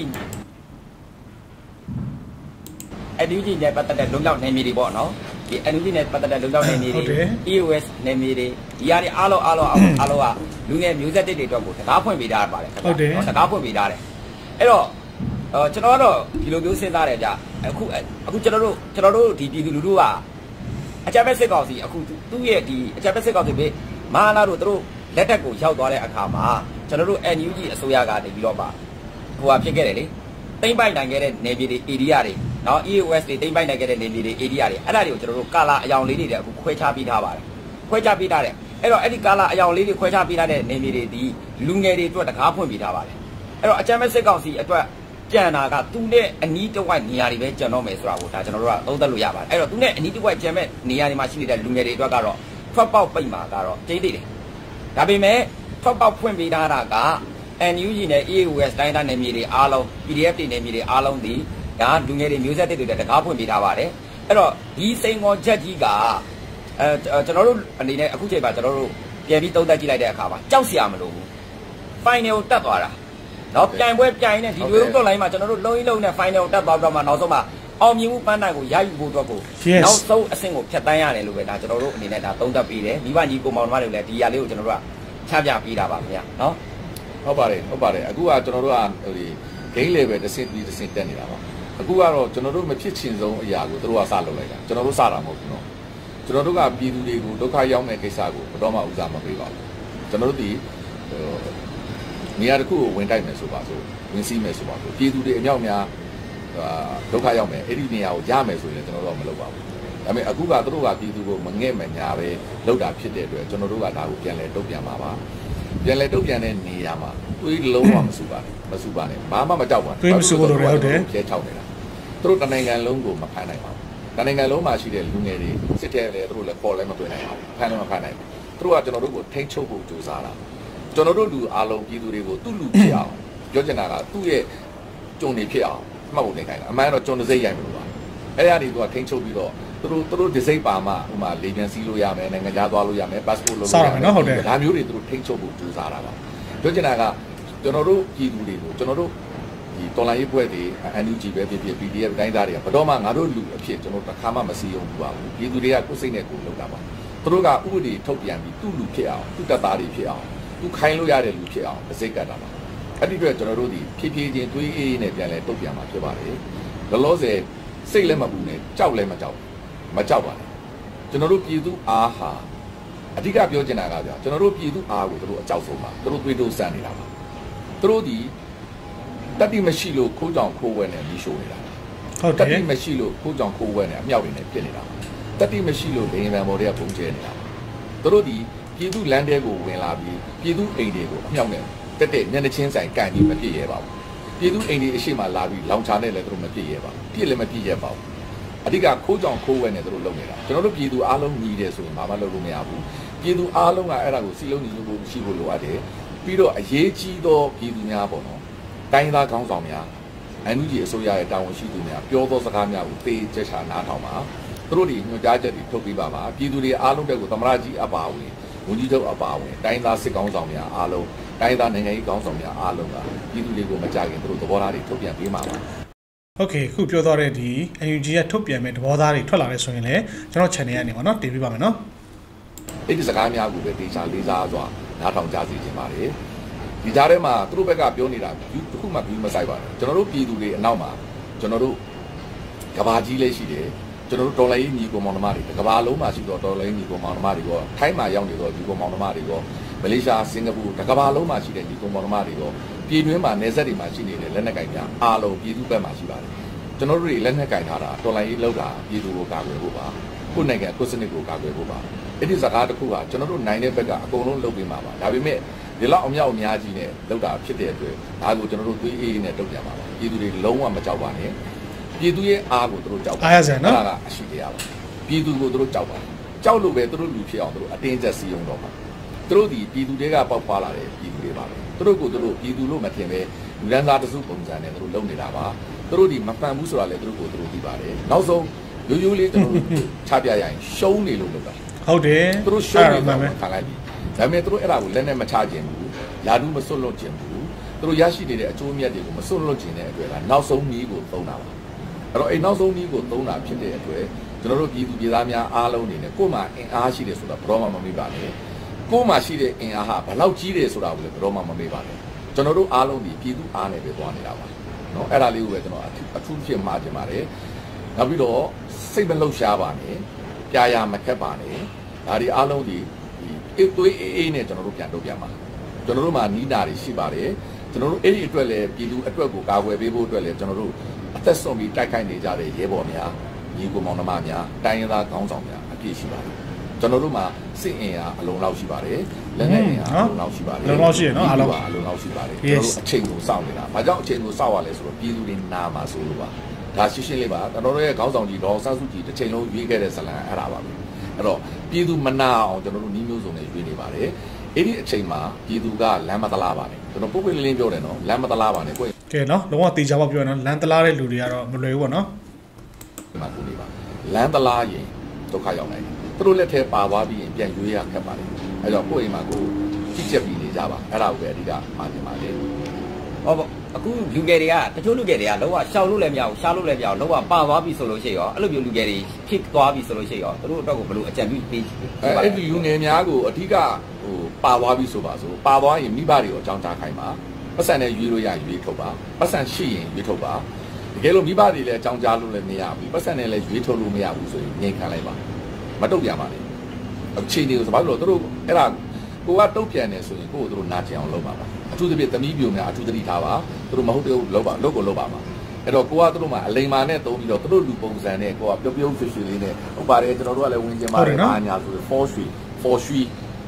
N U G နဲ့ပတ်သက်တဲ့လုံလောက်နေမြေတွေပေါ့နော်ဒီ N U G နဲ့ပတ်သက်တဲ့လုံလောက်နေမြေတွေ E O S နေမြေတွေဒီဟာတွေအားလုံးအားလုံးအားလုံးကလူငယ်မျိုးဆက်တွေအတွက်ကိုတကားဖွင့်ပေးထားပါတယ်ခင်ဗျာတကားဖွင့်ပေးထားတယ်အဲ့တော့အော်ကျွန်တော်ကတော့ဒီလိုမျိုးစဉ်းစားတယ်ကြာအခုအခုကျွန်တော်တို့ကျွန်တော်တို့ဒီပြည်သူလူထုကအကြမ်းဖက်စစ်ကောင်စီအခုသူ့ရဲ့ဒီအကြမ်းဖက်စစ်ကောင်စီပဲမဟာနာတို့သူတို့လက်ထက်ကိုရောက်သွားတဲ့အခါမှာကျွန်တော်တို့ N U G အစိုးရကနေပြီးတော့ပါဟိုဟာဖြစ်ခဲ့တယ်လေတိမ့်ပိုက်နိုင်ခဲ့တဲ့နေပြည်တော် area တွေနော် E O S တွေတိမ့်ပိုက်နိုင်ခဲ့တဲ့နေပြည်တော် area တွေအဲ့ဒါတွေကိုကျွန်တော်တို့ကာလာအယောင်လေးတွေတည်းအခုခွဲခြားပေးထားပါတယ်ခွဲခြားပေးထားတယ်အဲ့တော့အဲ့ဒီကာလာအယောင်လေးတွေခွဲခြားပေးထားတဲ့နေပြည်တော်ဒီလူငယ်တွေအတွက်တကားဖွင့်ပေးထားပါတယ်အဲ့တော့အကြမ်းဖက်စစ်ကောင်စီအတွက်ကြံတာကသူနဲ့အနီးတစ်ဝိုက်နေရာတွေပဲကြံတော့မယ်ဆိုတာကိုဒါကျွန်တော်တို့ကသုံးသပ်လို့ရပါတယ်အဲ့တော့သူနဲ့အနီးတစ်ဝိုက်ကြံမဲ့နေရာတွေမှာရှိနေတဲ့လူငယ်တွေအတွက်ကတော့ထွက်ပေါက်ပိတ်မှာကတော့ကျိသေးတယ်ဒါပေမဲ့ထွက်ပေါက်ဖွင့်ပေးထားတာက N U G နဲ့ E O S တိုင်းသားနယ်မြေတွေအားလုံး P D F တွေနယ်မြေတွေအားလုံးဒီဒါလူငယ်တွေမျိုးဆက်တွေတွေတကားဖွင့်ပေးထားပါတယ်အဲ့တော့ဒီစိန်ခေါ်ချက်ကြီးကအဲကျွန်တော်တို့အနေနဲ့အခုချိန်မှာကျွန်တော်တို့ပြန်ပြီးသုံးသပ်ကြည့်လိုက်တဲ့အခါမှာကြောက်စရာမလိုဘူး final ကိုတက်သွားတာနော်ပြိုင်ပွဲပြိုင်နေဒီလိုတော့လိုင်းမှာကျွန်တော်တို့လုံးကြီးလုံးနဲ့ final တက်သွားတော့မှနောက်ဆုံးမှာအောင်မြင်မှုပန်းတိုင်ကိုရယူဖို့အတွက်ကိုနောက်ဆုံးအဆင့်ကိုဖြတ်တန်းရတယ်လို့ပဲဒါကျွန်တော်တို့အနေနဲ့ဒါသုံးသပ်ပေးတယ်မိဘညီကိုမောင်နှမတွေလည်းဒီຢာလေးကိုကျွန်တော်တို့ကချပြပေးတာပါခင်ဗျာနော်ဟုတ်ပါတယ်ဟုတ်ပါတယ်အခုကကျွန်တော်တို့ကဟိုဒီ game level တစ်ဆင့်ပြီးတစ်ဆင့်တက်နေတာပါအခုကတော့ကျွန်တော်တို့မဖြစ်ချင်ဆုံးအရာကိုတို့ကစလုပ်လိုက်တာကျွန်တော်တို့စတာမဟုတ်ဘူးနော်ကျွန်တော်တို့ကပြည်သူတွေကိုဒုက္ခရောက်တဲ့ကိစ္စကိုဘယ်တော့မှဦးစားမပေးပါဘူးကျွန်တော်တို့ဒီဟိုနေရာတစ်ခုကိုဝင်တိုက်မယ်ဆိုပါဆိုဝင်စီးမယ်ဆိုပါဆိုပြည်သူတွေအမြောက်များဒုက္ခရောက်မယ်အဲ့ဒီနေရာကိုရမယ်ဆိုရင်ကျွန်တော်တို့မလုပ်ပါဘူးဒါပေမဲ့အခုကတို့ကပြည်သူကိုမငဲ့မညာပဲလောက်တာဖြစ်တဲ့အတွက်ကျွန်တော်တို့ကဒါကိုပြန်လဲတုံ့ပြန်ပါပါပြန်လဲတုတ်ပြန်တဲ့နေရာမှာတွေးလုံးဝမစုပါနဲ့မစုပါနဲ့ဘာမှမကြောက်ပါနဲ့တွေးမစုလို့လည်းဟုတ်တယ်ကျဲချောက်နေတာသူတို့တနိုင်ငံလုံးကိုမဖမ်းနိုင်ပါဘူးတနိုင်ငံလုံးမှာရှိတဲ့လူငယ်တွေစစ်တဲ့လေသူတို့လည်းပေါ်လည်းမတွေ့နိုင်ပါဘူးဖမ်းလည်းမဖမ်းနိုင်ဘူးသူတို့ကကျွန်တော်တို့ကိုထိန်းချုပ်ဖို့ကြိုးစားတာကျွန်တော်တို့လူအားလုံးပြည်သူတွေကိုသူ့လူဖြစ်အောင်ပြောချင်တာကသူ့ရဲ့ကြုံနေဖြစ်အောင်မှတ်ဖို့နေခိုင်းတာအမှန်တော့ကျွန်တော်စိတ်ရိုက်မလို့ပါအဲ့ဒါတွေကထိန်းချုပ်ပြီးတော့သူတို့သူတို့ဒီစိတ်ပါမှဥမာလေပြန်စီးလို့ရမယ်နိုင်ငံခြားသွားလို့ရမယ် passport လုပ်လို့ရမယ်နော်ဟုတ်တယ်ဒါမျိုးတွေသူတို့ထိန်းချုပ်ဖို့ကြိုးစားတာပါပြောချင်တာကကျွန်တော်တို့ပြည်သူတွေကိုကျွန်တော်တို့ဒီတော်လိုင်းရေးဘွဲ့တွေ အန် ယူ ဂျီ ပဲဖြစ်ဖြစ် ပီ ဒီ အက်ဖ် တိုင်းသားတွေကဘယ်တော့မှငါတို့လူအဖြစ်ကျွန်တော်တစ်ခါမှမစီရင်ဘူးပါဘူးပြည်သူတွေကကိုယ်စိတ်နဲ့ကိုယ်လုပ်တာပါသူတို့ကဥပဒေထုတ်ပြန်ပြီးသူ့လူဖြစ်အောင်သူ့တပ်သားတွေဖြစ်အောင်သူခိုင်းလို့ရတဲ့လူဖြစ်အောင်အစိတ်ကတ်တာပါအဲ့ဒီအတွက်ကျွန်တော်တို့ဒီဖြည်းဖြည်းချင်းတွေးအေးနဲ့ပြန်လဲတုတ်ပြန်မှာဖြစ်ပါတယ်လောလောဆယ်စိတ်လည်းမပူနဲ့ကြောက်လည်းမကြောက်မကြောက်ပါနဲ့ကျွန်တော်တို့ပြည်သူအားဟာအဓိကပြောချင်တာကဗျာကျွန်တော်တို့ပြည်သူအားကိုတို့အကြောက်ဆုံးပါတို့တွေးတိုးစမ်းနေတာပါတို့ဒီတတိမရှိလို့ခိုးကြောင်ခိုးဝဲနဲ့မီးရှို့နေတာဟုတ်တယ်တတိမရှိလို့ခိုးကြောင်ခိုးဝဲနဲ့အမြောက်တွေနဲ့ဖြစ်နေတာတတိမရှိလို့ဒိန်ဗန်ဘော်တွေကပုံကျဲနေတာတို့ဒီပြည်သူလမ်းတဲကိုဝင်လာပြီးပြည်သူအိမ်တွေကိုအမြောက်နဲ့တက်တက်မျက်နှာချင်းဆိုင်ကန်ပြီးမဖြစ်ရဲပါဘူးပြည်သူအိမ်တွေအရှိမလာပြီးလောင်ချာနဲ့လည်းတို့မဖြစ်ရဲပါဘူးပြည့်လည်းမပြည့်ရဲပါဘူးအဓိကခိုးကြောင်ခိုးဝဲနဲ့တို့လုပ်နေတာကျွန်တော်တို့ပြည်သူအားလုံးညီတယ်ဆိုရင်ဘာမှလုပ်လို့မရဘူးပြည်သူအားလုံးကအဲ့ဒါကိုစီလုံးညီညွတ်ဖို့ရှိဖို့လိုအပ်တယ်ပြီးတော့အရေးကြီးသောပြည်သူများပေါ့နော်တိုင်းသားခေါင်းဆောင်များအန်ယူဂျီအစိုးရရဲ့တာဝန်ရှိသူများပြောသောစကားများကိုသိကြချာနားထောင်ပါသူတို့တွေညွှန်ကြားချက်တွေထုတ်ပေးပါပါပြည်သူတွေအားလုံးတက်ကိုသမရကြီးအပါဝင်ဝန်ကြီးချုပ်အပါဝင်တိုင်းသားစစ်ကောင်းဆောင်များအားလုံးတိုင်းသားနိုင်ငံရေးကောင်းဆောင်များအားလုံးကပြည်သူတွေကိုမကြခင်သူတို့သဘောထားတွေထုတ်ပြန်ပေးမှာပါโอเคခုပြောတော့တဲ့ဒီ အန် ယူ ဂျီ ကထုတ်ပြန်မဲ့သဘောသားတွေထွက်လာတဲ့ဆိုရင်လည်းကျွန်တော် channel ကနေပေါ့နော်တင်ပြပါမယ်နော်အဲ့ဒီစကားများကိုပဲတေချာလေးစားစွာနားထောင်ကြစီခြင်းပါတယ်ဒီကြားထဲမှာသူတို့ဘက်ကပြောနေတာတခုမှပြီးမဆိုင်ပါဘူးကျွန်တော်တို့ပြည်သူတွေအနောက်မှာကျွန်တော်တို့ကဘာကြီးလေးရှိတယ်ကျွန်တော်တို့ဒေါ်လာရေးညီကိုမောင်နှမတွေကဘာလုံးမှာရှိတော့ဒေါ်လာရေးညီကိုမောင်နှမတွေကထိုင်းမှာရောက်နေတော့ညီကိုမောင်နှမတွေကမလေးရှားစင်ကာပူကဘာလုံးမှာရှိတဲ့ညီကိုမောင်နှမတွေကပြည်တွင်းမှာနယ်စပ်တွေမှာရှိနေတဲ့လက်နက်ကင်များအားလုံးပြည်သူဘက်မှာရှိပါတယ်ကျွန်တော်တို့တွေလက်နက်ကင်ထားတာဒေါ်လာရေးလောက်တာပြည်သူကိုကာကွယ်ဖို့ပါကိုယ်နိုင်ငံကိုယ်စနစ်ကိုကာကွယ်ဖို့ပါအဲ့ဒီစကားတစ်ခုကကျွန်တော်တို့နိုင်တဲ့ဘက်ကအကုန်လုံးလုပ်ပေးမှာပါဒါပေမဲ့ဒီလောက်အမြောက်အများကြီးနဲ့လောက်တာဖြစ်တဲ့အတွက်ဒါကိုကျွန်တော်တို့တွေးအေးနဲ့တုံ့ပြန်ပါပါပြည်သူတွေလုံးဝမကြောက်ပါနဲ့ပြည်သူရဲ့အားကိုသူတို့ကြောက်ပါအားရစံနော်ဒါကအရှိတရားပါပြည်သူကိုသူတို့ကြောက်ပါကြောက်လို့ပဲသူတို့လူဖြစ်အောင်သူတို့အတင်းကျပ်စီရင်တော့ပါသူတို့ဒီပြည်သူတွေကပေါက်ဖွာလာတဲ့ပြည်သူတွေပါပဲသူတို့ကိုသူတို့ပြည်သူလို့မထင်ပဲလူဒန်းစားတစုပုံစံနဲ့သူတို့လုပ်နေတာပါသူတို့ဒီမပန်ဘူးဆိုတာလေသူတို့ကိုသူတို့သိပါတယ်နောက်ဆုံးရိုးရိုးလေးကျွန်တော်တို့ချပြရရင်ရှုံးနေလို့လုပ်တာဟုတ်တယ်သူတို့ရှုံးနေမှာခံလိုက်ပြီဒါပေမဲ့သူတို့အဲ့ဒါကိုလက်နဲ့မချခြင်းဘူးယာဒူးမစွတ်လွတ်ခြင်းဘူးသူတို့ရရှိနေတဲ့အကျိုးအမြတ်တွေကိုမစွတ်လွတ်ခြင်းတဲ့အတွက်ကနောက်ဆုံးနည်းကိုသုံးတာပါအဲ့တော့အဲ့နောက်ဆုံးနည်းကိုသုံးတာဖြစ်တဲ့အတွက်ကျွန်တော်တို့ပြည်သူပြည်သားများအားလုံးအနေနဲ့ကိုယ်မှာအင်အားရှိတယ်ဆိုတာဘယ်တော့မှမမေ့ပါနဲ့ကိုယ်မှာရှိတဲ့အင်အားဟာဘယ်လောက်ကြီးတယ်ဆိုတာကိုလည်းဘယ်တော့မှမမေ့ပါနဲ့ကျွန်တော်တို့အားလုံးဒီပြည်သူအားနဲ့ပဲသွားနေတာပါနော်အဲ့ဒါလေးကိုပဲကျွန်တော်အထူးဖြစ်မှာတင်ပါတယ်နောက်ပြီးတော့စိတ်မလှုပ်ရှားပါနဲ့ကြာရမခက်ပါနဲ့ဒါဒီအားလုံးဒီအေးသွေးအေးနဲ့ကျွန်တော်တို့ပြန်တော့ပြန်ပါကျွန်တော်တို့မှာနီးနာတွေရှိပါတယ်ကျွန်တော်တို့အဲ့ဒီအတွက်လည်းပြည်သူအတွက်ကိုကာကွယ်ပေးဖို့အတွက်လည်းကျွန်တော်တို့အသက်ဆုံးပြီးတိုက်ခိုက်နေကြတဲ့ရဲဘော်များညီကိုမောင်နှမများတိုင်းရင်းသားခေါင်းဆောင်များအပြည့်ရှိပါတယ်ကျွန်တော်တို့မှာစစ်အင်အားအလုံးလောက်ရှိပါတယ်လက်နက်အင်အားအလုံးလောက်ရှိပါတယ်အလုံးလောက်ရှိရနော်အလုံးအလုံးလောက်ရှိပါတယ်ကျွန်တော်တို့အချိန်ကိုစောင့်နေတာဘာကြောင့်အချိန်ကိုစောင့်ရလဲဆိုတော့ပြည်သူတွေနာမှာဆိုလို့ပါဒါရှင်းရှင်းလေးပါကျွန်တော်တို့ရဲ့ခေါင်းဆောင်ကြီးဒေါ်ဆန်းစုကြည်တစ်ချိန်လုံးရွေးခဲ့တဲ့ဇလံအဲ့ဒါပါပဲအဲ့တော့ပြည်သူမနာအောင်ကျွန်တော်တို့နှီးမျိုးစုံနဲ့ရွေးနေပါတယ်အဲ့ဒီအချိန်မှာပြည်သူကလမ်းမတလားပါနဲ့ကျွန်တော်ပုတ်ပိတ်လင်းလင်းပြောတယ်နော်လမ်းမတလားပါနဲ့ကိုယ်ကဲနော်လုံးဝတေချာပေါက်ပြောရနော်လမ်းတလားတဲ့လူတွေကတော့မလွယ်ဘူးပေါ့နော်ဒီမှာကိုနေပါလမ်းတလားရင်ဒုက္ခရောက်နိုင်တယ်သူတို့လက်ထဲပါသွားပြီးရင်ပြန်ရွေးရခက်ပါလေအဲ့တော့ကိုယ့်အိမ်မှာကိုကြည့်ချက်ပြီးနေကြပါအဲ့ဒါကိုပဲအဓိကမှာနေပါလေဟောအခုလူငယ်တွေကတချို့လူငယ်တွေကလောကရှောက်လို့လည်းမရဘူးရှားလို့လည်းမရဘူးလောကပါသွားပြီဆိုလို့ရှိရောအဲ့လိုမျိုးလူငယ်တွေဖြစ်သွားပြီဆိုလို့ရှိရောသူတို့အတွက်ကိုဘယ်လိုအကြံပြုပေးအဲ့ဒီလူငယ်များကိုအဓိကဟိုပါသွားပြီဆိုပါဆိုပါသွားရင်မိဘတွေကိုအကြောင်းကြားခိုင်းပါပတ်စံနဲ့ရွေးလို့ရရွေးထုတ်ပါပတ်စံရှိရင်ရွေးထုတ်ပါတကယ်လို့မိဘတွေလည်းအကြောင်းကြားလို့လည်းမရဘူးပတ်စံနဲ့လည်းရွေးထုတ်လို့မရဘူးဆိုရင်ငြိမ်ခံလိုက်ပါမတုတ်ပြန်ပါနဲ့အခြေအနေကိုဆိုပါလို့သူတို့အဲ့ဒါကိုကတုတ်ပြန်နေဆိုရင်ကိုယ့်ကိုသူတို့နာကျင်အောင်လုပ်ပါပါအထူးသဖြင့်သမီးပြိုများအထူးသတိထားပါသူတို့မဟုတ်တဲ့လုပ်ပါလုပ်ကိုလုပ်ပါမှာအဲ့တော့ကိုကသူတို့မှာအလိမ်မာနဲ့သုံးပြီးတော့သူတို့လူပုံစံနဲ့ကိုကပြုံးပြုံးရွှေရွှေလေးနဲ့ဟုတ်ပါတယ်ကျွန်တော်တို့ကလည်းဝင်ကျင်ပါတယ်အားညာဆိုfor free for free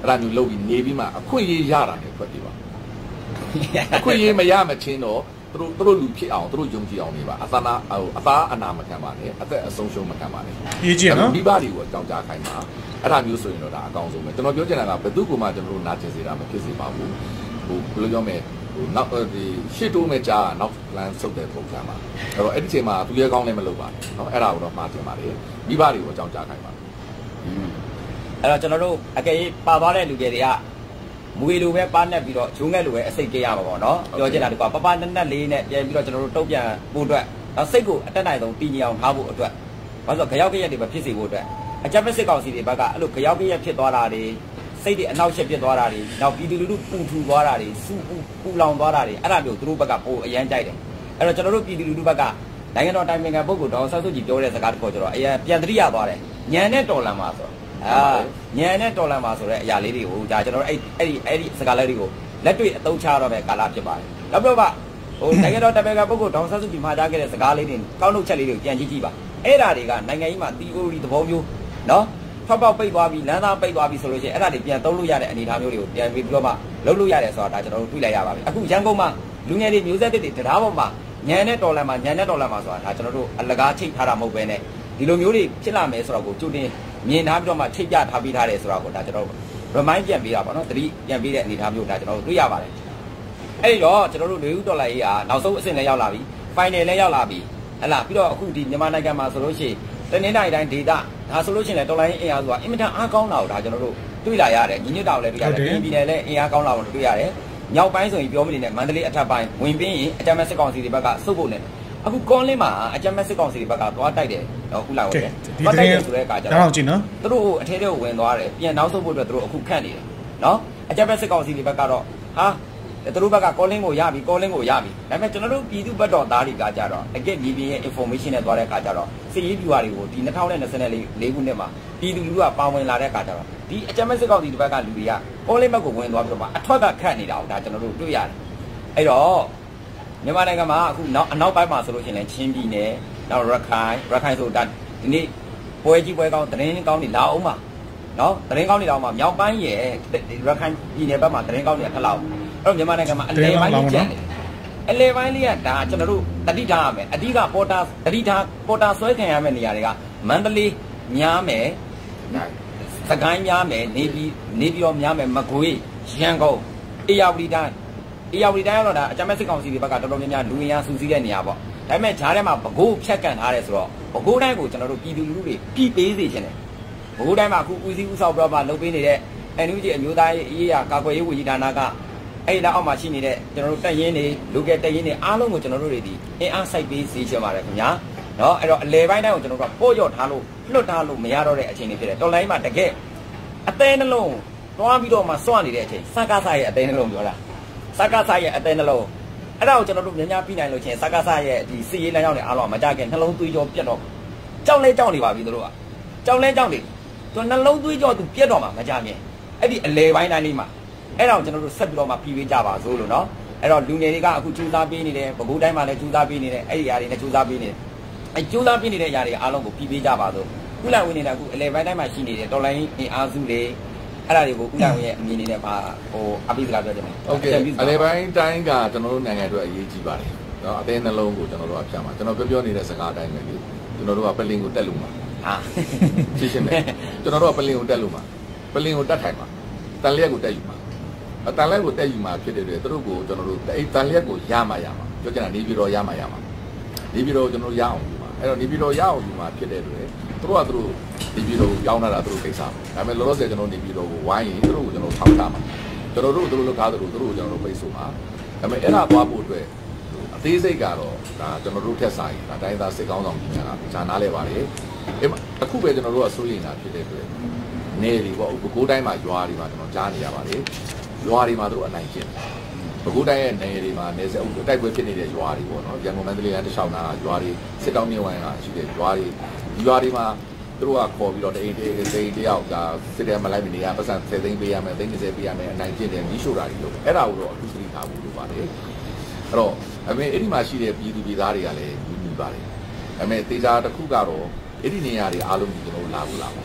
အဲ့ဒါမျိုးလုပ်ပြီးနေပြီးမှအခွင့်အရေးရတာနဲ့ဖွက်ပြပါအခွင့်အရေးမရမချင်းတော့သူတို့သူတို့လူဖြစ်အောင်သူတို့ယုံကြည်အောင်နေပါအသနာဟိုအသားအနာမခံပါနဲ့အသက်အဆုံးရှုံးမခံပါနဲ့ရေးကြည့်နော်မိဘတွေကိုအကြောင်းကြားခိုင်းပါအဲ့ဒါမျိုးဆိုရင်တော့ဒါအကောင်းဆုံးပဲကျွန်တော်ပြောချင်တာကဘယ်သူကမှကျွန်တော်တို့နာကျင်စေတာမဖြစ်စေပါဘူးဟိုဘယ်လိုပြောမလဲဟိုနောက်ဒီရှစ်တိုးမဲ့ကြားနောက် plan ဆုပ်တဲ့ပုံစံမှာအဲ့တော့အဲ့ဒီချိန်မှာသူရဲကောင်းလည်းမလုပ်ပါနဲ့เนาะအဲ့ဒါကိုတော့မှားတင်ပါလေမိဘတွေကိုအကြောင်းကြားခိုင်းပါအဲ့တော့ကျွန်တော်တို့အကယ်ပါသွားတဲ့လူတွေတွေကမွေလိုပဲပါနဲ့ပြီးတော့ဂျုံငက်လိုပဲအစိတ်ကြရပါပေါ့နော်ပြောချင်တာဒီကွာပပနက်နက်လေးနဲ့ပြန်ပြီးတော့ကျွန်တော်တို့တုတ်ပြန်ဖို့အတွက်နောက်စိတ်ကိုအတက်နိုင်ဆုံးတည်ငြိမ်အောင်ထားဖို့အတွက်ဘာလို့ကြောက်ကြရက်တွေပဲဖြစ်စေဖို့အတွက်အကြမ်းဖက်စစ်ကောင်စီတွေဘက်ကအဲ့လိုကြောက်ကြရက်ဖြစ်သွားတာတွေစိတ်တွေအနောက်ရှက်ဖြစ်သွားတာတွေနောက်ပြည်သူလူထုပူထူသွားတာတွေစူပူပူလောင်သွားတာတွေအဲ့ဒါမျိုးသူတို့ဘက်ကပိုအရန်ကြိုက်တယ်အဲ့တော့ကျွန်တော်တို့ပြည်သူလူထုဘက်ကနိုင်ငံတော်တိုင်ပင်ခံပုဂ္ဂိုလ်ဒေါက်တာဆန်းစုကြည်ပြောတဲ့စကားတစ်ခုကျတော့အရန်ပြန်သတိရသွားတယ်ညံနဲ့တော်လန်မှာဆိုအာညံနဲ့တော်လန်မှာဆိုတဲ့အရာလေးတွေကိုဒါကျွန်တော်တို့အဲ့အဲ့ဒီအဲ့ဒီစကားလေးတွေကိုလက်တွေ့အသုံးချတော့တဲ့ကာလဖြစ်ပါတယ်နောက်ပြီးတော့ဟိုနိုင်ငံတော်တိုင်ပင်ခံပုဂ္ဂိုလ်ဒေါက်တာဆန်းစုကြည်မှာကြားခဲ့တဲ့စကားလေးတွေကောက်နှုတ်ချက်လေးတွေကိုပြန်ကြည့်ကြည့်ပါအဲ့ဒါတွေကနိုင်ငံရေးမှာ theory သဘောမျိုးနော်ဖောက်ပေါက်ပိတ်သွားပြီးလမ်းသားပိတ်သွားပြီးဆိုလို့ရှိရင်အဲ့ဒါတွေပြန်သုံးလို့ရတဲ့အနေအထားမျိုးတွေကိုပြန်ပြီးတော့မှလုပ်လို့ရတယ်ဆိုတာဒါကျွန်တော်တို့တွေ့လိုက်ရပါပြီအခုရန်ကုန်မှာလူငယ်တွေမျိုးဆက်တွေတရားပေါ်မှာညံနဲ့တော်လန်မှာညံနဲ့တော်လန်မှာဆိုတာဒါကျွန်တော်တို့အလကားချိတ်ထားတာမဟုတ်ပဲနဲ့ဒီလိုမျိုးတွေဖြစ်လာမယ်ဆိုတော့ကိုကြိုတင်မြင်ထားပြီးတော့မှချိတ်ပြထားပြီးထားတယ်ဆိုတော့ကိုဒါကျွန်တော်တို့ remind ပြန်ပေးတာပေါ့နော်သတိပြန်ပေးတဲ့အနေအထားမျိုးဒါကျွန်တော်တို့တွေ့ရပါတယ်အဲ့ဒီတော့ကျွန်တော်တို့လူဦးဒေါ်လာရေးဟာနောက်ဆုံးအဆင့်လည်းရောက်လာပြီ final လည်းရောက်လာပြီဟဲ့လားပြီးတော့အခုဒီမြန်မာနိုင်ငံမှာဆိုလို့ရှိရင်တနင်္လာရီတိုင်းဒေတာဒါဆိုလို့ရှိရင်လည်းတော်လိုင်းအင်အားဆိုတာအင်မတန်အားကောင်းတာကိုဒါကျွန်တော်တို့တွေ့လာရတယ်ညီညွတ်တာကိုလည်းတွေ့ရတယ်ပြည်ပြည်နယ်လည်းအင်အားကောင်းတာကိုတွေ့ရတယ်ညောက်ပိုင်းဆိုရင်ပြောမနေနဲ့မန္တလေးအထက်ပိုင်းဝင်ပြီးရင်အကြမ်းမဲ့စစ်ကောင်စီတွေဘက်ကစုပ်ဖို့နဲ့အခုကောလင်းမှာအကြမ်းမဲ့စစ်ကောင်စီတွေဘက်ကသွားတိုက်တယ်တော့ခုလာဟုတ်တယ်သွားတိုက်တယ်ဆိုတဲ့အခါကျတော့သူတို့အထဲထဲကိုဝင်သွားတယ်ပြန်နောက်ဆုပ်ဖို့အတွက်သူတို့အခုခန့်နေတယ်နော်အကြမ်းမဲ့စစ်ကောင်စီတွေဘက်ကတော့ဟာသူတို့ဘက်ကကောလင်းကိုရပြီကောလင်းကိုရပြီဒါပေမဲ့ကျွန်တော်တို့ပြည်သူဘက်တော်သားတွေကကြတော့တကယ့်ပြည်ပြည်ရဲ့ information နဲ့သွားတဲ့အခါကျတော့စစ်ရေးဗျူဟာတွေကိုဒီ၂၀၂၄ခုနှစ်မှာပြည်သူလူထုကပါဝင်လာတဲ့အခါကျတော့ဒီအကြမ်းမဲ့စစ်ကောင်စီတွေဘက်ကလူတွေကကောလင်းဘက်ကိုဝင်သွားပြီးတော့မှအထွက်ကခန့်နေတာကိုဒါကျွန်တော်တို့တွေ့ရတယ်အဲ့တော့မြန်မာနိုင်ငံမှာအခုနောက်အနောက်ပိုင်းမှာဆိုလို့ရှိရင်လည်းချင်းပြည်နယ်နောက်ရခိုင်ရခိုင်ဆိုတာဒီနေ့ပွဲကြီးပွဲကောင်းသတင်းကောင်းတွေလာအောင်ပါနော်သတင်းကောင်းတွေလာအောင်ပါမြောက်ပိုင်းရဲ့ရခိုင်ပြည်နယ်ဘက်မှာသတင်းကောင်းတွေထက်လောက်အဲ့တော့မြန်မာနိုင်ငံမှာအလဲပိုင်းကြီးကျန်တယ်အလဲပိုင်းလေးကဒါကျွန်တော်တို့တတိထားရမယ်အဓိကပေါ်တာတတိထားပေါ်တာဆွဲခံရမယ့်နေရာတွေကမန္တလေးများမယ်စကိုင်းများမယ်နေပြည်နေပြည်တော်များမယ်မကွေးရန်ကုန်အေရဝတီတိုင်းအေရဝတီတိုင်းကတော့ဒါအကြမ်းဖက်စစ်ကောင်စီတွေဘက်ကတော်တော်များများလူဝင်ရစုစည်းတဲ့နေရာပေါ့ဒါပေမဲ့ဂျားထဲမှာဘကိုးဖြတ်ကန်ထားတယ်ဆိုတော့ဘကိုးတိုင်းကိုကျွန်တော်တို့ပြည်သူလူထုတွေပြည်ပေးစေချင်တယ်ဘကိုးတိုင်းမှာအခုဦးစီးဦးဆောင်ပြီးတော့မှလုပ်ပေးနေတဲ့ အန် ယူ ဂျီ အမျိုးသားရေးရာကာကွယ်ရေးဝန်ကြီးဌာနကအဲ့ဒါအောက်မှာရှိနေတဲ့ကျွန်တော်တို့တက်ရင်းတွေလူကတက်ရင်းတွေအားလုံးကိုကျွန်တော်တို့တွေဒီအင်အားစိုက်ပေးစေချင်ပါတယ်ခင်ဗျာနော်အဲ့တော့အလဲပိုင်းတိုင်းကိုကျွန်တော်တို့ကပို့ရော့ထားလို့လွတ်ထားလို့မရတော့တဲ့အခြေအနေဖြစ်တယ်တော်လိုင်းမှာတကယ်အသေးနှလုံးသွားပြီးတော့မှစွန့်နေတဲ့အချိန်စကားစားရဲ့အသေးနှလုံးပြောတာစကားစားရဲ့အသေးနှလုံးအဲ့ဒါကိုကျွန်တော်တို့များများပြီးနိုင်လို့ချင်းစကားစားရဲ့ဒီစီရေးလမ်းကြောင်းတွေအားလုံးမကြခင်နှလုံးသွေးကြောပြတ်တော့ကြောက်လဲကြောက်နေပါပြီတို့ကကြောက်လဲကြောက်နေသူနှလုံးသွေးကြောသူပြတ်တော့မှမကြမြင်အဲ့ဒီအလဲပိုင်းတိုင်းလေးမှာအဲ့ဒါကိုကျွန်တော်တို့ဆက်ပြီးတော့မှပြီးပေးကြပါစို့လို့နော်အဲ့တော့လူငယ်တွေကအခုကြိုးစားပေးနေတယ်ပဲခူးတိုင်းမှာလည်းကြိုးစားပေးနေတယ်အဲ့ဒီຢာတွေနဲ့ကြိုးစားပေးနေတယ်အဲ့ကြိုးစားပေးနေတဲ့ຢာတွေအားလုံးကိုပြီးပေးကြပါစို့ဥလိုက်ဝင်နေတာအခုအလဲပိုင်းတိုင်းမှာရှိနေတယ်တော်လိုင်းအင်အားစုတွေအဲ့ဒါတွေကိုဥလိုက်ဝင်ရဲ့အမြင်နေနဲ့ပါဟိုအပိစကားပြောကြတယ်โอเคအလဲပိုင်းတိုင်းကကျွန်တော်တို့နိုင်ငံအတွက်အရေးကြီးပါတယ်နော်အသေးနှလုံးကိုကျွန်တော်တို့အဖြတ်မှာကျွန်တော်ပြောပြောနေတဲ့စကားအတိုင်းပဲလေကျွန်တော်တို့ကပလင်ကိုတက်လို့မှာဟာရှင်းရှင်းပဲကျွန်တော်တို့ကပလင်ကိုတက်လို့မှာပလင်ကိုတက်ထိုင်မှာတန်လျက်ကိုတက်ယူမှာအတန်လျက်ကိုတက်ယူမှာဖြစ်တဲ့အတွက်သူတို့ကိုကျွန်တော်တို့အဲ့တန်လျက်ကိုရမှာရမှာပြောကြတာနေပြည်တော်ရမှာရမှာနေပြည်တော်ကျွန်တော်ရအောင်ယူမှာအဲ့တော့နေပြည်တော်ရအောင်ယူမှာဖြစ်တဲ့အတွက်သူတို့ကသူတို့နေပြည်တော်ကိုကြောင်းလာတာသူတို့ကိစ္စပါဒါပေမဲ့လောလောဆယ်ကျွန်တော်နေပြည်တော်ကိုဝိုင်းရင်သူတို့ကိုကျွန်တော်ထောက်ထားမှာကျွန်တော်တို့သူတို့လောက်ကားသူတို့သူတို့ကိုကျွန်တော်တို့ပိတ်ဆို့မှာဒါပေမဲ့အဲ့ဒါသွားဖို့အတွက်အသေးစိတ်ကတော့ဒါကျွန်တော်တို့ထက်ဆိုင်ဒါတိုင်းသားစစ်ကောင်းဆောင်ကြီးများကဂျာနားလဲပါလေအဲ့အခုပဲကျွန်တော်တို့ကစိုးရိမ်တာဖြစ်တဲ့အတွက်နေတွေပေါ့ဘကိုးတိုင်းမှာရွာတွေမှာကျွန်တော်ကြားနေရပါလေရွာတွေမှာတို့အနိုင်ကျင့်တယ်ဘကိုးတိုင်းရဲ့နေတွေမှာနေစအုပ်တိုက်ပွဲဖြစ်နေတဲ့ရွာတွေပေါ့နော်ရန်ကုန်မန္တလေးကတခြားနာရွာတွေစစ်တောင်းမြဝိုင်းကရှိတဲ့ရွာတွေဒီရွာတွေမှာသူတို့ကခေါ်ပြီးတော့တအိမ်တအိမ်တယောက်ကစစ်တယ်မလိုက်မနေရပတ်စံဆယ်သိန်းပေးရမယ်သိန်း၂၀ပေးရမယ်အနိုင်ကျင့်တယ်ကြီးရှို့တာတွေလို့အဲ့ဒါကိုတော့အထူးသတိထားဖို့လိုပါတယ်အဲ့တော့အမေအဲ့ဒီမှာရှိတဲ့ပြည်သူပြည်သားတွေကလည်းယူနေပါတယ်အမေတေချာတစ်ခုကတော့အဲ့ဒီနေရာတွေအားလုံးကိုကျွန်တော်လာဖို့လာပါ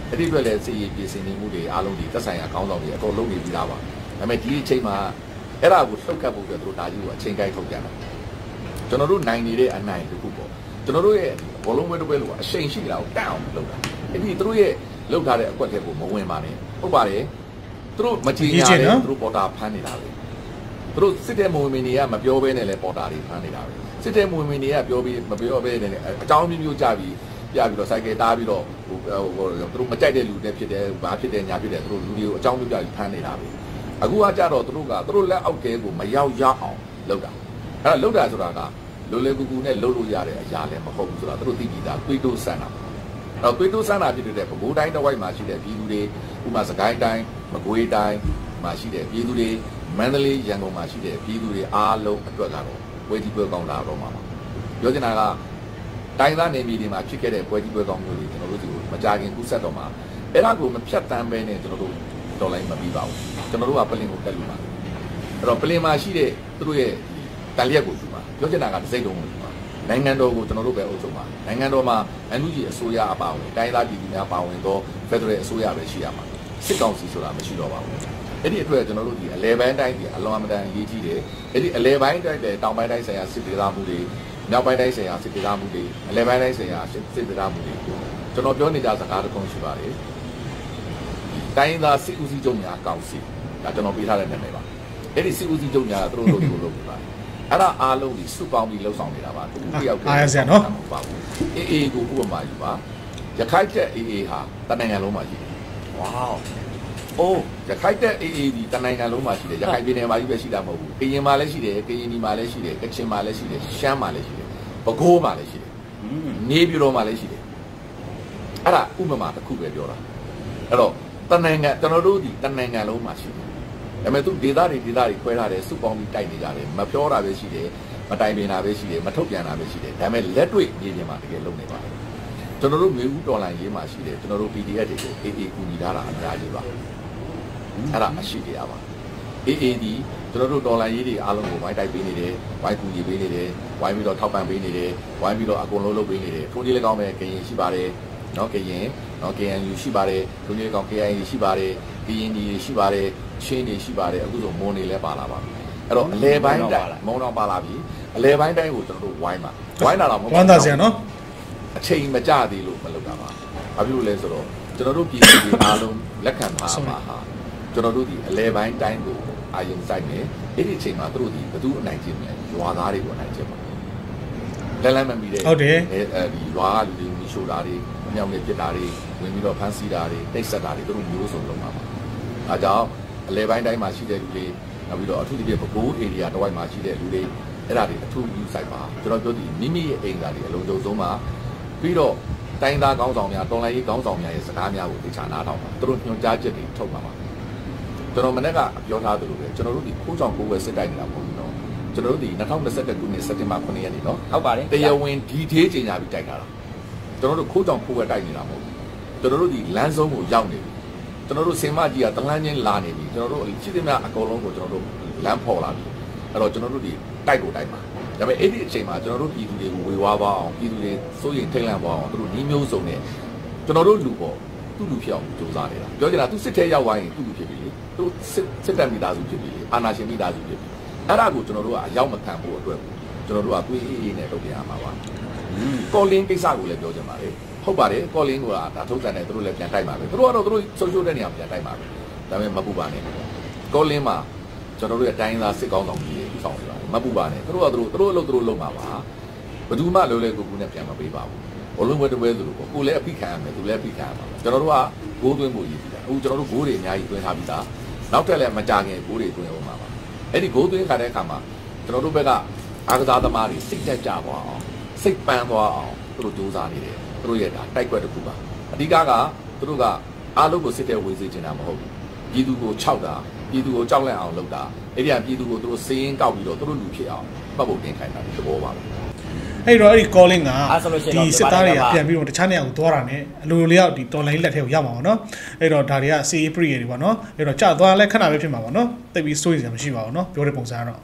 အဲ့ဒီအတွက်လည်းစီရေးပြည်စင်နေမှုတွေအားလုံးဒီသက်ဆိုင်ရာခေါင်းဆောင်တွေအကုန်လုံးနေပြီးသားပါဒါပေမဲ့ဒီအချိန်မှာအဲ့ဒါကိုလှုပ်ခတ်ဖို့အတွက်တို့ဒါကြီးကိုအချိန်ကိုက်ထုတ်ကြတာကျွန်တော်တို့နိုင်နေတဲ့အနိုင်တစ်ခုပေါ့ကျွန်တော်တို့ရဲ့ဘောလုံးပွဲတစ်ပွဲလို့အရှိန်ရှိတာကိုတန်းအောင်လုပ်တာအဲ့ဒီတို့ရဲ့လုပ်ထားတဲ့အကွက်တွေကိုမဝင်ပါနဲ့ဟုတ်ပါတယ်တို့မကြည်ညာတယ်တို့ပေါ်တာဖမ်းနေတာပဲတို့စစ်တဲ့မဝင်မင်းတွေကမပြောဘဲနဲ့လဲပေါ်တာတွေဖမ်းနေတာပဲစစ်တဲ့မဝင်မင်းတွေကပြောပြီးမပြောဘဲနဲ့အကြောင်းမျိုးမျိုးကြပြီးပြပြီးတော့စိုက်ကယ်တားပြီးတော့ဟိုဟိုတို့မကြိုက်တဲ့လူတွေဖြစ်တယ်ဘာဖြစ်တယ်ညာဖြစ်တယ်တို့လူတွေကိုအကြောင်းမျိုးကြပြီးဖမ်းနေတာပဲအခုကကြတော့တို့ကတို့လက်အောက်ကဲကိုမရောက်ရအောင်လုပ်တာအဲ့ဒါလုပ်တာဆိုတာကလိုလေကူကူနဲ့လုပ်လို့ရတဲ့အရာလည်းမဟုတ်ဘူးဆိုတာတို့သိပြီးသားတွေးတိုးစမ်းတာအဲ့တော့တွေးတိုးစမ်းတာဖြစ်တဲ့ပဲဘိုးတိုင်းတစ်ဝိုက်မှာရှိတဲ့ပြည်သူတွေဥပမာစကိုင်းတိုင်းမကွေးတိုင်းမှာရှိတဲ့ပြည်သူတွေမန္တလေးရန်ကုန်မှာရှိတဲ့ပြည်သူတွေအားလုံးအတွက်ကတော့ပွဲကြီးပွဲကောင်းလာတော့မှာပါပြောချင်တာကတိုင်းသားနေပြည်တော်မှာဖြစ်ခဲ့တဲ့ပွဲကြီးပွဲကောင်းမျိုးတွေကျွန်တော်တို့ဒီမကြခင်ကူးဆက်တော့မှာအဲ့ဒါကိုမဖြတ်တမ်းပဲနဲ့ကျွန်တော်တို့တော်လိုင်းမပြီးပါဘူးကျွန်တော်တို့ကပလင်ကိုတက်လို့ပါအဲ့တော့ပလင်မှာရှိတဲ့သူတို့ရဲ့တန်လျက်ကိုယူပါပြောချင်တာကတစ်စိတ်တုံးကိုယူပါနိုင်ငံတော်ကိုကျွန်တော်တို့ပဲအုပ်ချုပ်ပါနိုင်ငံတော်မှာအန်ယူဂျီအစိုးရအပါဝင်တိုင်းသားပြည်သူများပါဝင်တော့ဖက်ဒရယ်အစိုးရပဲရှိရမှာစစ်ကောင်စီဆိုတာမရှိတော့ပါဘူးအဲ့ဒီအတွက်ကျွန်တော်တို့ဒီအလဲပိုင်းတိုင်းပြည်အလွန်အမတန်အရေးကြီးတယ်အဲ့ဒီအလဲပိုင်းတိုင်းတဲ့တောင်ပိုင်းတိုင်းဆိုင်ရာစစ်ဒေသမှုတွေမြောက်ပိုင်းတိုင်းဆိုင်ရာစစ်ဒေသမှုတွေအလဲပိုင်းတိုင်းဆိုင်ရာစစ်ဒေသမှုတွေကျွန်တော်ပြောနေကြစကားတစ်ခုရှိပါတယ်တိုင်းသားစစ်ဦးစီးချုပ်များကောင်စီဒါကျွန်တော်ပေးထားတဲ့နာမည်ပါအဲ့ဒီစစ်ဦးစီးချုပ်များကသူတို့လုပ်လို့လုပ်နေတာအဲ့ဒါအားလုံးကြီးစုပေါင်းပြီးလှုပ်ဆောင်နေတာပါသူတယောက်တည်းအားရစရာနော်ပါဘူးအေးအေးကိုဥပမာယူပါရခိုင်တဲ့အေးအေးဟာတနိုင်ငံလုံးမှာရှိတယ်ဝေါအိုးရခိုင်တဲ့အေးအေးဒီတနိုင်ငံလုံးမှာရှိတယ်ရခိုင်ပြည်နယ်မှာကြီးပဲရှိတာမဟုတ်ဘူးကရင်မှာလည်းရှိတယ်ကရင်ပြည်မှာလည်းရှိတယ်ကချင်မှာလည်းရှိတယ်ရှမ်းမှာလည်းရှိတယ်ပဲခူးမှာလည်းရှိတယ်နေပြည်တော်မှာလည်းရှိတယ်အဲ့ဒါဥပမာတစ်ခုပဲပြောတာအဲ့တော့တနိုင်ငံကျွန်တော်တို့ဒီတနိုင်ငံလုံးမှာရှိတယ်ဒါပေမဲ့သူဒေသတွေဒေသတွေခွဲထားတယ်စုပေါင်းပြီးတိုက်နေကြတယ်မပြောတာပဲရှိတယ်မတိုင်ပင်တာပဲရှိတယ်မထုတ်ပြန်တာပဲရှိတယ်ဒါပေမဲ့လက်တွေ့မြေပြင်မှာတကယ်လုပ်နေပါတယ်ကျွန်တော်တို့မျိုးဦးတော်လိုင်းရေးမှာရှိတယ်ကျွန်တော်တို့ ပီ ဒီ အက်ဖ် တွေကို အေးအေးကူညီထားတာအများကြီးပါအဲ့ဒါအရှိတရားပါအေးအေးဒီကျွန်တော်တို့တော်လိုင်းရေးတွေအားလုံးကိုဝိုင်းတိုက်ပေးနေတယ်ဝိုင်းကူညီပေးနေတယ်ဝိုင်းပြီးတော့ထောက်ပံ့ပေးနေတယ်ဝိုင်းပြီးတော့အကုန်လုံးလုပ်ပေးနေတယ်ထိုးဒီလည်းကောင်းပဲကရင်ရှိပါတယ်နော်ကရင်နော် ကေ အန် ယူ ရှိပါတယ်ထိုးဒီလည်းကောင်း ကေ အိုင် ယူ ရှိပါတယ်ကရင်ဒီရှိပါတယ်ချင်းတွေရှိပါတယ်အခုဆိုမွန်တွေလည်းပါလာပါပြီအဲ့တော့အလဲပိုင်းတိုင်းမုံတော့ပါလာပြီအလဲပိုင်းတိုင်းကိုကျွန်တော်တို့ဝိုင်းပါဝိုင်းလာတော့မဟုတ်ဘူးဝမ်းသာစရာနော်အချိန်မကြသေးလို့မလုပ်တာပါဘာဖြစ်လို့လဲဆိုတော့ကျွန်တော်တို့ပြည်သူတွေအားလုံးလက်ခံထားပါဟာကျွန်တော်တို့ဒီအလဲပိုင်းတိုင်းကိုအာရုံစိုက်နေအဲ့ဒီအချိန်မှာသူတို့ဒီဘသူအနိုင်ကျင့်လဲရွာသားတွေကိုအနိုင်ကျင့်ပါလဲလဲမမီတဲ့ဟုတ်တယ်အဲဒီရွာလူတွေမီရှို့တာတွေမြောင်နေပြစ်တာတွေဝင်ပြီးတော့ဖမ်းဆီးတာတွေတိတ်ဆက်တာတွေသူတို့မျိုးစုံလုပ်မှာပါအဲကြောင့်အလဲပိုင်းတိုင်းမှာရှိတဲ့လူတွေနောက်ပြီးတော့အထူးသဖြင့်ပဲခူးဧရိယာတစ်ဝိုက်မှာရှိတဲ့လူတွေအဲ့ဒါတွေအထူးယူဆိုင်ပါကျွန်တော်ပြောဒီမိမိရဲ့အိမ်သားတွေအလုံးစုံဆုံးမှာပြီးတော့တိုင်းသားကောင်းဆောင်များတော်လိုင်းရေးကောင်းဆောင်များရဲ့စကားများကိုသိချာနားထောင်ပါသူတို့ညွှန်ကြားချက်တွေထုတ်ပါပါကျွန်တော်မနေ့ကပြောထားသလိုပဲကျွန်တော်တို့ဒီခိုးဆောင်ကိုယ်ဝယ်စစ်တိုက်နေတာမဟုတ်ဘူးနော်ကျွန်တော်တို့ဒီ၂၀၂၁ခုနှစ်စက်တင်ဘာခုနှစ်ရက်နေ့နော်ဟုတ်ပါတယ်တရားဝင်ဒီသေးကြေညာပြီးတိုက်တာလားကျွန်တော်တို့ခိုးဆောင်ကိုယ်ဝယ်တိုက်နေတာမဟုတ်ဘူးကျွန်တော်တို့ဒီလမ်းဆုံးကိုရောက်နေပြီကျွန်တော်တို့စင်မကြီးကတလန်းချင်းလာနေပြီကျွန်တော်တို့ရှိသမျှအကုန်လုံးကိုကျွန်တော်တို့လမ်းဖော်လာပြီအဲ့တော့ကျွန်တော်တို့ဒီတိုက်ကိုတိုက်မှာဒါပေမဲ့အဲ့ဒီအချိန်မှာကျွန်တော်တို့ပြည်သူတွေကိုဝေဝါးပါအောင်ပြည်သူတွေစိုးရိမ်ထိတ်လန့်ပါအောင်သူတို့ညီမျိုးစုံနဲ့ကျွန်တော်တို့လူပေါ်သူ့လူဖြစ်အောင်ကြိုးစားနေတာပြောချင်တာသူစစ်ထဲရောက်သွားရင်သူ့လူဖြစ်ပြီလေသူစစ်စစ်တပ်မိသားစုဖြစ်ပြီလေအာဏာရှင်မိသားစုဖြစ်ပြီအဲ့ဒါကိုကျွန်တော်တို့ကအရောက်မခံဖို့အတွက်ကျွန်တော်တို့ကတွေးအေးအေးနဲ့လုပ်ပြရမှာပါကော်လင်းကိစ္စကိုလည်းပြောချင်ပါလေဟုတ်ပါတယ်ကော်လင်းကဒါထုတ်တယ်နဲ့သူတို့လည်းပြန်တိုက်ပါပဲသူတို့ကတော့သူတို့ဆုံးရှုံးတဲ့နေရာပြန်တိုက်ပါပဲဒါပေမဲ့မပူပါနဲ့ကော်လင်းမှာကျွန်တော်တို့ရဲ့တိုင်းသားစစ်ကောင်းဆောင်ကြီးတွေဆောင်နေတာမပူပါနဲ့သူတို့ကသူတို့သူတို့အလုပ်သူတို့လုပ်မှာပါဘယ်သူမှလုံးလဲကိုကူနဲ့ပြန်မပေးပါဘူးဘလုံးဝဲတပွဲသူတို့ကိုလည်းအဖိခံရမယ်သူလည်းအဖိခံရမှာကျွန်တော်တို့ကဂိုးသွင်းဖို့ရည်ပြီးတာအခုကျွန်တော်တို့ဂိုးတွေအများကြီးသွင်းထားပြီးသားနောက်ထပ်လည်းမကြခင်ဂိုးတွေသွင်းအောင်ပါပါအဲ့ဒီဂိုးသွင်းခါတဲ့အခါမှာကျွန်တော်တို့ဘက်ကအားကစားသမားတွေစိတ်တက်ကြသွားအောင်စိတ်ပန်းသွားအောင်သူတို့စူးစမ်းနေတယ်သူတို့ရဲ့ဒါတိုက်ွက်တစ်ခုပါအဓိကကသူတို့ကအားလုံးကိုစစ်တဲ့ဝေစေချင်တာမဟုတ်ဘူးပြည်သူကိုခြောက်တာပြည်သူကိုကြောက်လန့်အောင်လုပ်တာအဲ့ဒီကပြည်သူကိုသူတို့စေရင်ကောက်ပြီးတော့သူတို့လူဖြစ်အောင်ပတ်ဖို့တင်ခိုင်းတာဒီသဘောပါပဲအဲ့တော့အဲ့ဒီ calling ကဒီစစ်သားတွေကပြန်ပြီးတော့တခြားနေရာကိုသွားတာ ਨੇ အလိုလျောက်ဒီ တော်လိုင်းလက်ထဲကိုရောက်မှာပေါ့နော်အဲ့တော့ဒါတွေကစီအေးပရိတွေပေါ့နော်အဲ့တော့ကြာသွားလဲခဏပဲဖြစ်မှာပေါ့နော်တိတ်ပြီးစိုးရိမ်စရာမရှိပါဘူးနော်ပြောတဲ့ပုံစံကတော့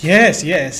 yes yes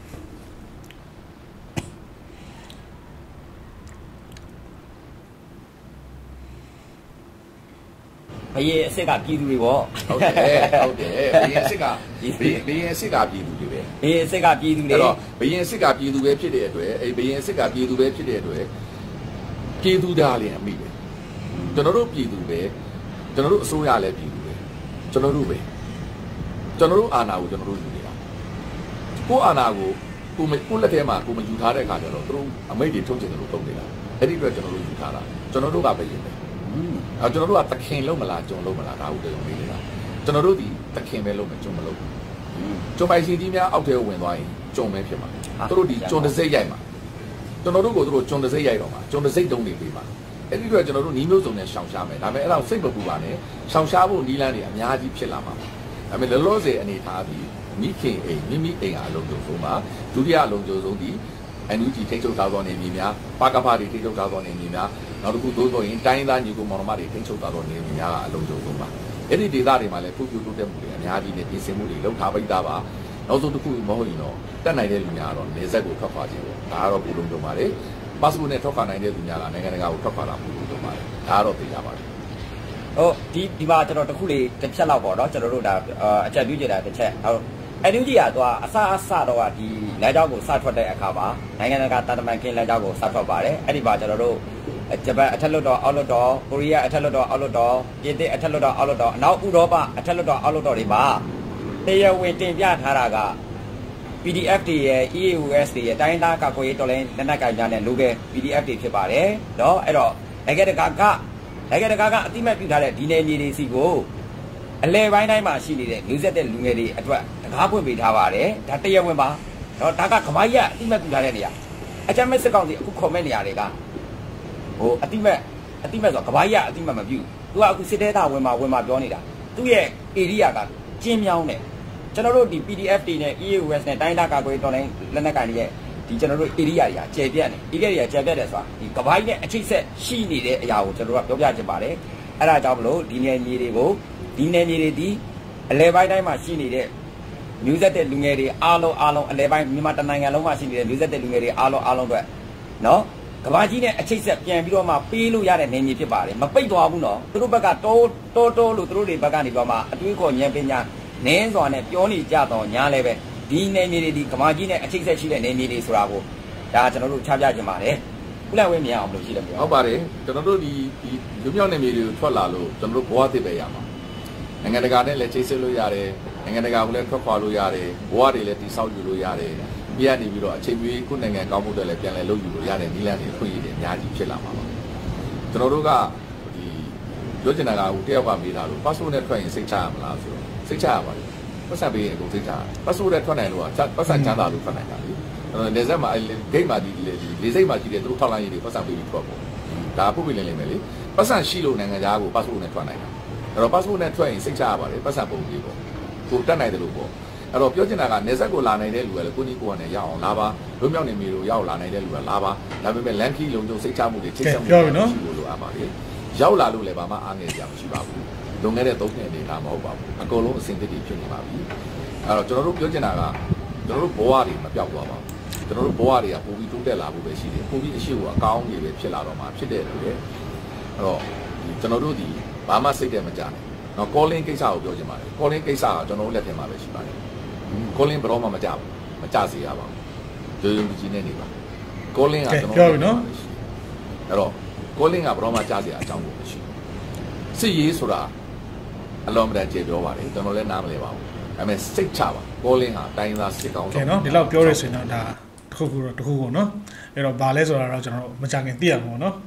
ဘယေအစ်စ်ကပြည်သူတွေပေါ့ဟုတ်တယ်ဟုတ်တယ်ဘယေအစ်စ်ကဘယေအစ်စ်ကပြည်သူတွေပဲဘယေအစ်စ်ကပြည်သူတွေအဲ့တော့ဘယေအစ်စ်ကပြည်သူပဲဖြစ်တဲ့အတွက်အဲ့ဘယေအစ်စ်ကပြည်သူပဲဖြစ်တဲ့အတွက်ပြည်သူသားလည်းအမိပဲကျွန်တော်တို့ပြည်သူပဲကျွန်တော်တို့အစိုးရလည်းပြည်သူပဲကျွန်တော်တို့ပဲကျွန်တော်တို့အာဏာကိုကျွန်တော်တို့ယူနေတာကိုအာဏာကိုကိုမကိုလက်ထဲမှာကိုမယူထားတဲ့အခါကျတော့သူတို့အမိတ်တွေထုတ်ချင်တယ်လို့ထုတ်နေတာအဲ့ဒီအတွက်ကျွန်တော်တို့ယူထားတာကျွန်တော်တို့ကပဲရင်တယ်အဲကျွန်တော်တို့ကတခင်လုံးမလားဂျုံလုံးမလားဒါဟုတ်တယ်မေးနေတာကျွန်တော်တို့ဒီတခင်ပဲလုံးမယ်ဂျုံမလုံးဘူးဂျုံပိုင်စီတီးများအောက်ထဲဝင်သွားရင်ဂျုံပဲဖြစ်မှာသူတို့ဒီဂျုံတစ်စိတ်ရိုက်မှာကျွန်တော်တို့ကိုသူတို့ဂျုံတစ်စိတ်ရိုက်တော့မှာဂျုံတစ်စိတ်တုံးနေပေးမှာအဲ့ဒီတော့ကျွန်တော်တို့နီးမျိုးစုံနဲ့ရှောင်ရှားမယ်ဒါပေမဲ့အဲ့ဒါစိတ်မပူပါနဲ့ရှောင်ရှားဖို့နီးလန်းတွေအများကြီးဖြစ်လာမှာဒါပေမဲ့လောလောဆယ်အနေထားပြီးမိခင်အိမ်မိမိအိမ်အားလုံးစုံဆုံးမှာဒုတိယအလုံးစုံဆုံးဒီအန်ယူဂျီထိန်းချုပ်ထားသောနေမြေများပါကဖာတွေထိန်းချုပ်ထားသောနေမြေများနောက်တစ်ခုသို့ဆိုရင်တိုင်းသားညီကိုမောင်နှမတွေထိန်းချုပ်ထားသောနေမြေများကအလုံးစုံဆုံးပါအဲ့ဒီဒေသတွေမှာလည်းဖူးဖူးတိုးတက်မှုတွေအများကြီးနဲ့ပြင်ဆင်မှုတွေလုပ်ထားပိတ်သားပါနောက်ဆုံးတစ်ခုမဟုတ်ရင်တော့တက်နိုင်တဲ့လူများတော့နေဆက်ကိုထွက်ခွာခြင်းပေါ့ဒါကတော့ပုံလုံးကြုံပါတယ်ပတ်စပို့နဲ့ထွက်ခွာနိုင်တဲ့လူများကနိုင်ငံတကာကိုထွက်ခွာတာပုံလုံးကြုံပါတယ်ဒါကတော့သိရပါတယ်ဟုတ်ဒီဒီမှာကျွန်တော်တခုလေးတစ်ချက်လောက်ပေါ့နော်ကျွန်တော်တို့ဒါအချက်ပြုကြတာတစ်ချက်ဟုတ်အန်ယူဂျီကတော့အစအစတော့ဒီလမ်းကြောင်းကိုစထွက်တဲ့အခါမှာနိုင်ငံတကာတာတမန်ကင်းလမ်းကြောင်းကိုစထွက်ပါတယ်အဲ့ဒီမှာကျွန်တော်တို့ဂျပန်အထက်လွှတ်တော်အောက်လွှတ်တော်ကိုရီးယားအထက်လွှတ်တော်အောက်လွှတ်တော်ပြင်သစ်အထက်လွှတ်တော်အောက်လွှတ်တော်အနောက်ဥရောပအထက်လွှတ်တော်အောက်လွှတ်တော်တွေမှာတရားဝင်တင်ပြထားတာက ပီ ဒီ အက်ဖ် တွေရဲ့ အီ အေ ယူ အက်စ် တွေရဲ့တိုင်းသားကာကွယ်ရေးတော်လှန်လက်နက်ကိုင်များနဲ့လိုပဲ ပီ ဒီ အက်ဖ် တွေဖြစ်ပါတယ်เนาะအဲ့တော့နိုင်ငံတကာကနိုင်ငံတကာကအတိမတ်ပြုထားတဲ့ဒီနယ်မြေတွေစီကိုအလဲပိုင်းတိုင်းမှာရှိနေတဲ့လူဆက်တဲ့လူငယ်တွေအတွက်တကားပွင့်ပေးထားပါတယ်ဒါတရားဝင်ပါเนาะဒါကကမ္ဘာကြီးကအတိမတ်ပြုထားတဲ့နေရာအကြမ်းမဲ့စစ်ကောင်စီအခုခေါ်မဲ့နေရာတွေကဟိုအတိမတ်အတိမတ်ဆိုကမ္ဘာကြီးကအတိမတ်မပြုသူကအခုစစ်တဲတာဝင်မှာဝင်မှာပြောနေတာသူ့ရဲ့ area ကကျင်းမြောင်းတယ်ကျွန်တော်တို့ဒီ ပီ ဒီ အက်ဖ် တွေနဲ့ အီ အေ ယူ အက်စ် နဲ့တိုင်းသားကာကွယ်တော်လိုင်းလက်နက်ကိုင်တွေရဲ့ဒီကျွန်တော်တို့ area တွေကကျယ်ပြန့်တယ် area တွေကကျယ်ပြန့်တယ်ဆိုတာဒီကပိုင်းနဲ့အချိတ်ဆက်ရှိနေတဲ့အရာကိုကျွန်တော်တို့ကပြောပြချင်ပါတယ်အဲ့ဒါကြောင့်မလို့ဒီနယ်မြေတွေကိုဒီနယ်မြေတွေဒီအလဲပိုင်းတိုင်းမှာရှိနေတဲ့မျိုးဆက်တဲ့လူငယ်တွေအားလုံးအားလုံးအလဲပိုင်းမြန်မာတနိုင်ငံလုံးမှာရှိနေတဲ့မျိုးဆက်တဲ့လူငယ်တွေအားလုံးအားလုံးအတွက်နော်ကဘာကြီးနဲ့အချိတ်ဆက်ပြန်ပြီးတော့မှပေးလို့ရတဲ့နယ်မြေဖြစ်ပါတယ်မပိတ်သွားဘူးနော်သူတို့ဘက်ကတိုးတိုးတိုးလို့သူတို့တွေဘက်ကနေပြီးတော့မှအတွေးခေါ်ဉာဏ်ပညာနင်းစွာနဲ့ပြောနေကြတော့ညာလည်းပဲဒီနယ်မြေတွေဒီကမာကြီးနဲ့အချိတ်ဆက်ရှိတဲ့နယ်မြေတွေဆိုတာကိုဒါကျွန်တော်တို့ချပြကြပါတယ်ခုလည်းဝင်းမြင်အောင်လို့ရှိတယ်ပြောဟုတ်ပါတယ်ကျွန်တော်တို့ဒီဒီလူမျိုးနယ်မြေတွေကိုထွက်လာလို့ကျွန်တော်တို့ဘဝသစ်ပဲရမှာနိုင်ငံတကာနဲ့လည်းချိတ်ဆက်လို့ရတယ်နိုင်ငံတကာကလည်းထွက်ခွာလို့ရတယ်ဘဝတွေလည်းတည်ဆောက်ယူလို့ရတယ်ပြရနေပြီးတော့အချိန်မြေကိုနိုင်ငံကောင်းဖို့လည်းပြန်လည်လုပ်ယူလို့ရတယ်နီးလန်းတွေခွင့်ရည်တွေအများကြီးဖြစ်လာမှာပါကျွန်တော်တို့ကဒီပြောချင်တာကဟိုတယောက်ကမေးတာလို့ passport နဲ့ထွက်ရင်စိတ်ချရမလားဆိုတော့စိတ်ချရပါတယ်ပတ်စံပေးရင်ကိုစိတ်ချရတယ်ပတ်စပို့နဲ့ထွက်နိုင်လို့ကပတ်စံချမ်းသာလို့ထွက်နိုင်တာလေအဲ့နေဆက်မှာဂိတ်မှာဒီလေစိတ်မှာရှိတဲ့သူတို့ထောက်လိုင်းရေးတွေပတ်စံပေးပြီးထွက်ပေါ့ဒါပုတ်ပြလင်းလိမ့်မယ်လေပတ်စံရှိလို့နိုင်ငံသားကိုပတ်စပို့နဲ့ထွက်နိုင်တာအဲ့တော့ပတ်စပို့နဲ့ထွက်ရင်စိတ်ချရပါတယ်ပတ်စံပုံပြီးပေါ့ကိုတက်နိုင်တယ်လို့ပေါ့အဲ့တော့ပြောချင်တာကနေဆက်ကိုလာနိုင်တဲ့လူကလည်းကိုကြီးကိုကနေရအောင်လာပါလွတ်မြောက်နေမျိုးရောက်လာနိုင်တဲ့လူကလာပါဒါပေမဲ့လန်ခီလုံခြုံစိတ်ချမှုတွေချိတ်ဆက်မှုတွေရှိလို့လိုအပ်ပါလေရောက်လာလို့လည်းဘာမှအားငယ်ကြမရှိပါဘူးလွန်ခဲ့တဲ့သုံးနှစ်အနေထားမဟုတ်ပါဘူးအကုန်လုံးအဆင်သင့်ဖြစ်နေပါပြီအဲ့တော့ကျွန်တော်တို့ပြောချင်တာကကျွန်တော်တို့ဘဝတွေမပြောက်သွားပါဘူးကျွန်တော်တို့ဘဝတွေကပိုပြီးတိုးတက်လာဖို့ပဲရှိတယ်ပိုပြီးအရှိကိုအကောင်းကြီးပဲဖြစ်လာတော့မှဖြစ်တဲ့လူတွေအဲ့တော့ကျွန်တော်တို့ဒီဘာမှစိတ်တဲ့မကြနဲ့နော် calling ကိစ္စကိုပြောချင်ပါတယ် calling ကိစ္စကကျွန်တော်တို့လက်ထဲမှာပဲရှိပါတယ် calling ဘယ်တော့မှမကြဘူးမကြစေရပါဘူးရိုးရိုးကြီးနေနေပါ calling ကကျွန်တော်ပြောပြီနော်အဲ့တော့ calling ကဘယ်တော့မှကြစေရအကြောင်းကိုမရှိဘူးစစ်ရေးဆိုတာအလုံးမတန်ကျေပြောပါတယ်ကျွန်တော်လည်းနားမလဲပါဘူးဒါပေမဲ့စိတ်ချပါ calling ဟာတိုင်းသားစစ်ကောင်းဆုံးနော်ဒီလောက်ပြောရဆိုရင်တော့ဒါတစ်ခုခုတော့တစ်ခုခုနော်အဲ့တော့ဘာလဲဆိုတာတော့ကျွန်တော်တို့မကြခင်သိရမှာပေါ့နော်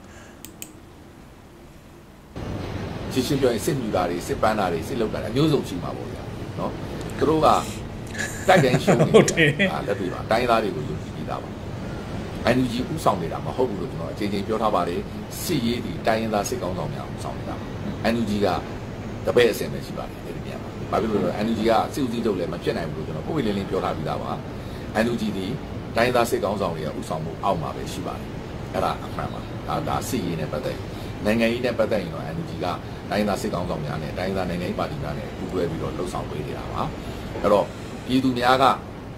ရှင်းရှင်းပြောရင်စစ်မြူတာတွေစစ်ပန်းတာတွေစစ်လောက်တာအမျိုးစုံရှိမှာပေါ့ဗျာနော်သူတို့ကတိုက်တိုင်းရှုံးနေတယ်ဟာလက်တွေ့ပါတိုင်းသားတွေကိုယုံကြည်ပြီးသားပါအန်ယူဂျီဥဆောင်နေတာမဟုတ်ဘူးလို့ကျွန်တော်အချိန်ချင်းပြောထားပါတယ်စစ်ရေးဒီတိုင်းရင်းသားစစ်ကောင်းဆောင်များဥဆောင်နေတာအန်ယူဂျီကတပည့်အစင်ပဲရှိပါတယ်ဒီနေရာမှာဘာဖြစ်လို့လဲအန်ယူဂျီကစစ်ဦးစီးချုပ်လည်းမဖြစ်နိုင်ဘူးလို့ကျွန်တော်ပုံပြလင်းလင်းပြောထားပြီးသားပါအန်ယူဂျီဒီတိုင်းရင်းသားစစ်ကောင်းဆောင်တွေကဥဆောင်မှုအောက်မှာပဲရှိပါတယ်အဲ့ဒါအမှန်ပါဒါဒါစစ်ရေးနဲ့ပတ်သက်နိုင်ငံရေးနဲ့ပတ်သက်ရင်တော့အန်ယူဂျီကတိုင်းသားစစ်ကောင်းဆောင်များနဲ့တိုင်းသားနိုင်ငံရေးပါတီများနဲ့ပူးတွဲပြီးတော့လှုပ်ဆောင်ပေးနေတာပါအဲ့တော့ပြည်သူများက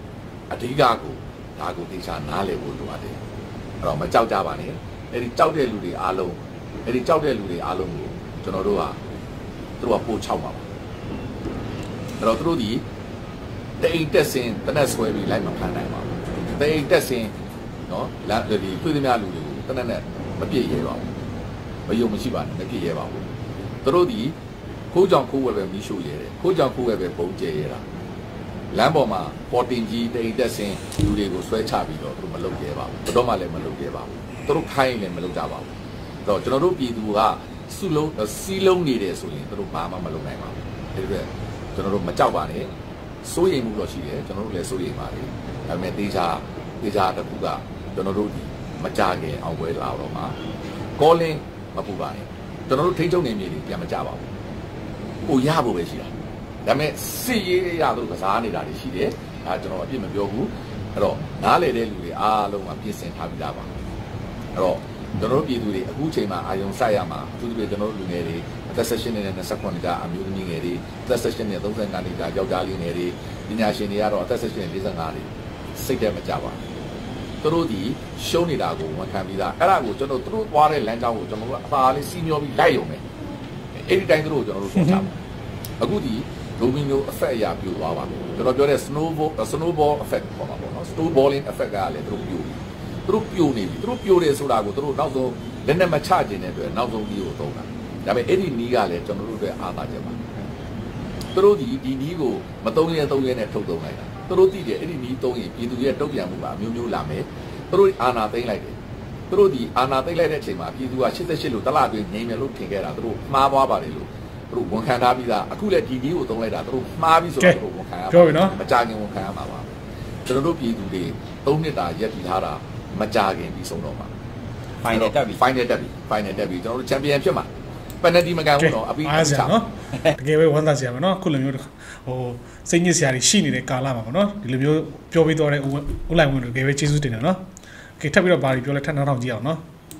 အဓိကကိုဒါကိုတေချာနားလည်ဖို့လိုအပ်တယ်အဲ့တော့မကြောက်ကြပါနဲ့အဲ့ဒီကြောက်တဲ့လူတွေအားလုံးအဲ့ဒီကြောက်တဲ့လူတွေအားလုံးကိုကျွန်တော်တို့ကသူတို့ကပို့ချောက်ပါပါအဲ့တော့သူတို့ဒီတိတ်တက်စင်တနက်ဆွဲပြီးလိုက်မဖမ်းနိုင်ပါဘူးတိတ်တက်စင်နော်လာဒီခွေးသမားလူတွေကိုတနက်နဲ့မပြည့်ရဲပါဘူးမယုံမရှိပါနဲ့မပြည့်ရဲပါဘူးသူတို့ဒီခိုးကြောင်ခိုးဝဲပဲမီးရှို့ရဲတယ်ခိုးကြောင်ခိုးဝဲပဲပုံကျဲရဲတာလမ်းပေါ်မှာပေါ်တင်ကြီးတိတ်တက်စင်လူတွေကိုဆွဲချပြီးတော့သူမလုပ်ရဲပါဘူးဘယ်တော့မှလည်းမလုပ်ရဲပါဘူးသူတို့ခိုင်းလည်းမလုပ်ကြပါဘူးအဲ့တော့ကျွန်တော်တို့ပြည်သူကစုလုံးစီးလုံးနေတယ်ဆိုရင်သူတို့ဘာမှမလုပ်နိုင်ပါဘူးအဲ့ဒါကျွန်တော်တို့မကြောက်ပါနဲ့စိုးရိမ်မှုတော့ရှိတယ်ကျွန်တော်တို့လည်းစိုးရိမ်ပါတယ်ဒါပေမဲ့တေချာတေချာတခုကကျွန်တော်တို့ဒီမကြခင်အောင်ပွဲလာတော့မှာကောလင်းမပူပါနဲ့ကျွန်တော်တို့ထိန်းချုပ်နေမြေတွေပြန်မကြပါဘူးဟိုရဖို့ပဲရှိတာဒါပေမဲ့စစ်ရေးရလို့ကစားနေတာတွေရှိတယ်ဒါကျွန်တော်အပြစ်မပြောဘူးအဲ့တော့နားလေတဲ့လူတွေအားလုံးကပြင်ဆင်ထားပြီးသားပါအဲ့တော့ကျွန်တော်တို့ပြည်သူတွေအခုချိန်မှာအာယုံစိုက်ရမှာအထူးသဖြင့်ကျွန်တော်တို့လူငယ်တွေအသက်십၈နှစ်နဲ့၂၉နှစ်ကအမျိုးသမီးငယ်တွေအသက်십၈နှစ်၃၅နှစ်ကယောက်ျားလေးငယ်တွေပညာရှင်တွေကတော့အသက်십၈နှစ်၄၅နှစ်စိတ်ထဲမကြပါဘူးသူတို့ဒီရှုံးနေတာကိုဝန်ခံပြီးသားအဲ့ဒါကိုကျွန်တော်တို့သူတို့သွားတဲ့လမ်းကြောင်းကိုကျွန်တော်တို့အသာလေးစီးမျောပြီးလိုက်ရုံပဲအဲ့ဒီတိုင်းသူတို့ကျွန်တော်တို့ဆုံးချပါအခုဒီဒိုမီနို effect အရာပြိုသွားပါကျွန်တော်ပြောတဲ့ snowball snowball effect ပေါ့ပါပေါ့နော် snowballing effect ကလည်းသူတို့ပြိုသူတို့ပြိုနေပြီသူတို့ပြိုတယ်ဆိုတာကိုသူတို့နောက်ဆုံးလက်နဲ့မချခြင်းတဲ့အတွက်နောက်ဆုံးဒီကိုသုံးတာဒါပေမဲ့အဲ့ဒီနီးကလည်းကျွန်တော်တို့အတွက်အားသာချက်ပါသူတို့ဒီဒီနီးကိုမသုံးရဲသုံးရဲနဲ့ထုတ်သုံးလိုက်တာသူတို့သိတယ်အဲ့ဒီနီးသုံးရင်ပြည်သူရဲ့တုံ့ပြန်မှုပါမျိုးမျိုးလာမယ်သူတို့အာဏာသိမ်းလိုက်တယ်သူတို့ဒီအာဏာသိမ်းလိုက်တဲ့အချိန်မှာပြည်သူက၈၈လို့တလအတွင်းငြိမ်မယ်လို့ထင်ခဲ့တာသူတို့မှားသွားပါတယ်လို့သူတို့ဝန်ခံထားပြီးသားအခုလည်းဒီနီးကိုသုံးလိုက်တာသူတို့မှားပြီးဆိုတော့သူတို့ဝန်ခံရပါမယ်မကြခင်ဝန်ခံရမှာပါကျွန်တော်တို့ပြည်သူတွေသုံးနှစ်တာရက်တည်ထားတာမကြခင်ပြီးဆုံးတော့မှာ final တက်ပြီ final တက်ပြီ final တက်ပြီကျွန်တော်တို့ champion ဖြစ်မှာ penalty မကန်ဘူးတော့အပြီးအားစရာနော်တကယ်ပဲဝမ်းသာစရာပဲနော်ခုလိုမျိုးဟိုစိတ်ညစ်စရာတွေရှိနေတဲ့ကာလမှာပေါ့နော်ဒီလိုမျိုးပြောပြီးတော့တဲ့ဦးလိုက်ဝင်တို့တကယ်ပဲကျေးဇူးတင်တယ်နော်โอเคထပ်ပြီးတော့ဘာတွေပြောလဲထပ်နောက်ထောင်ကြည့်အောင်နော်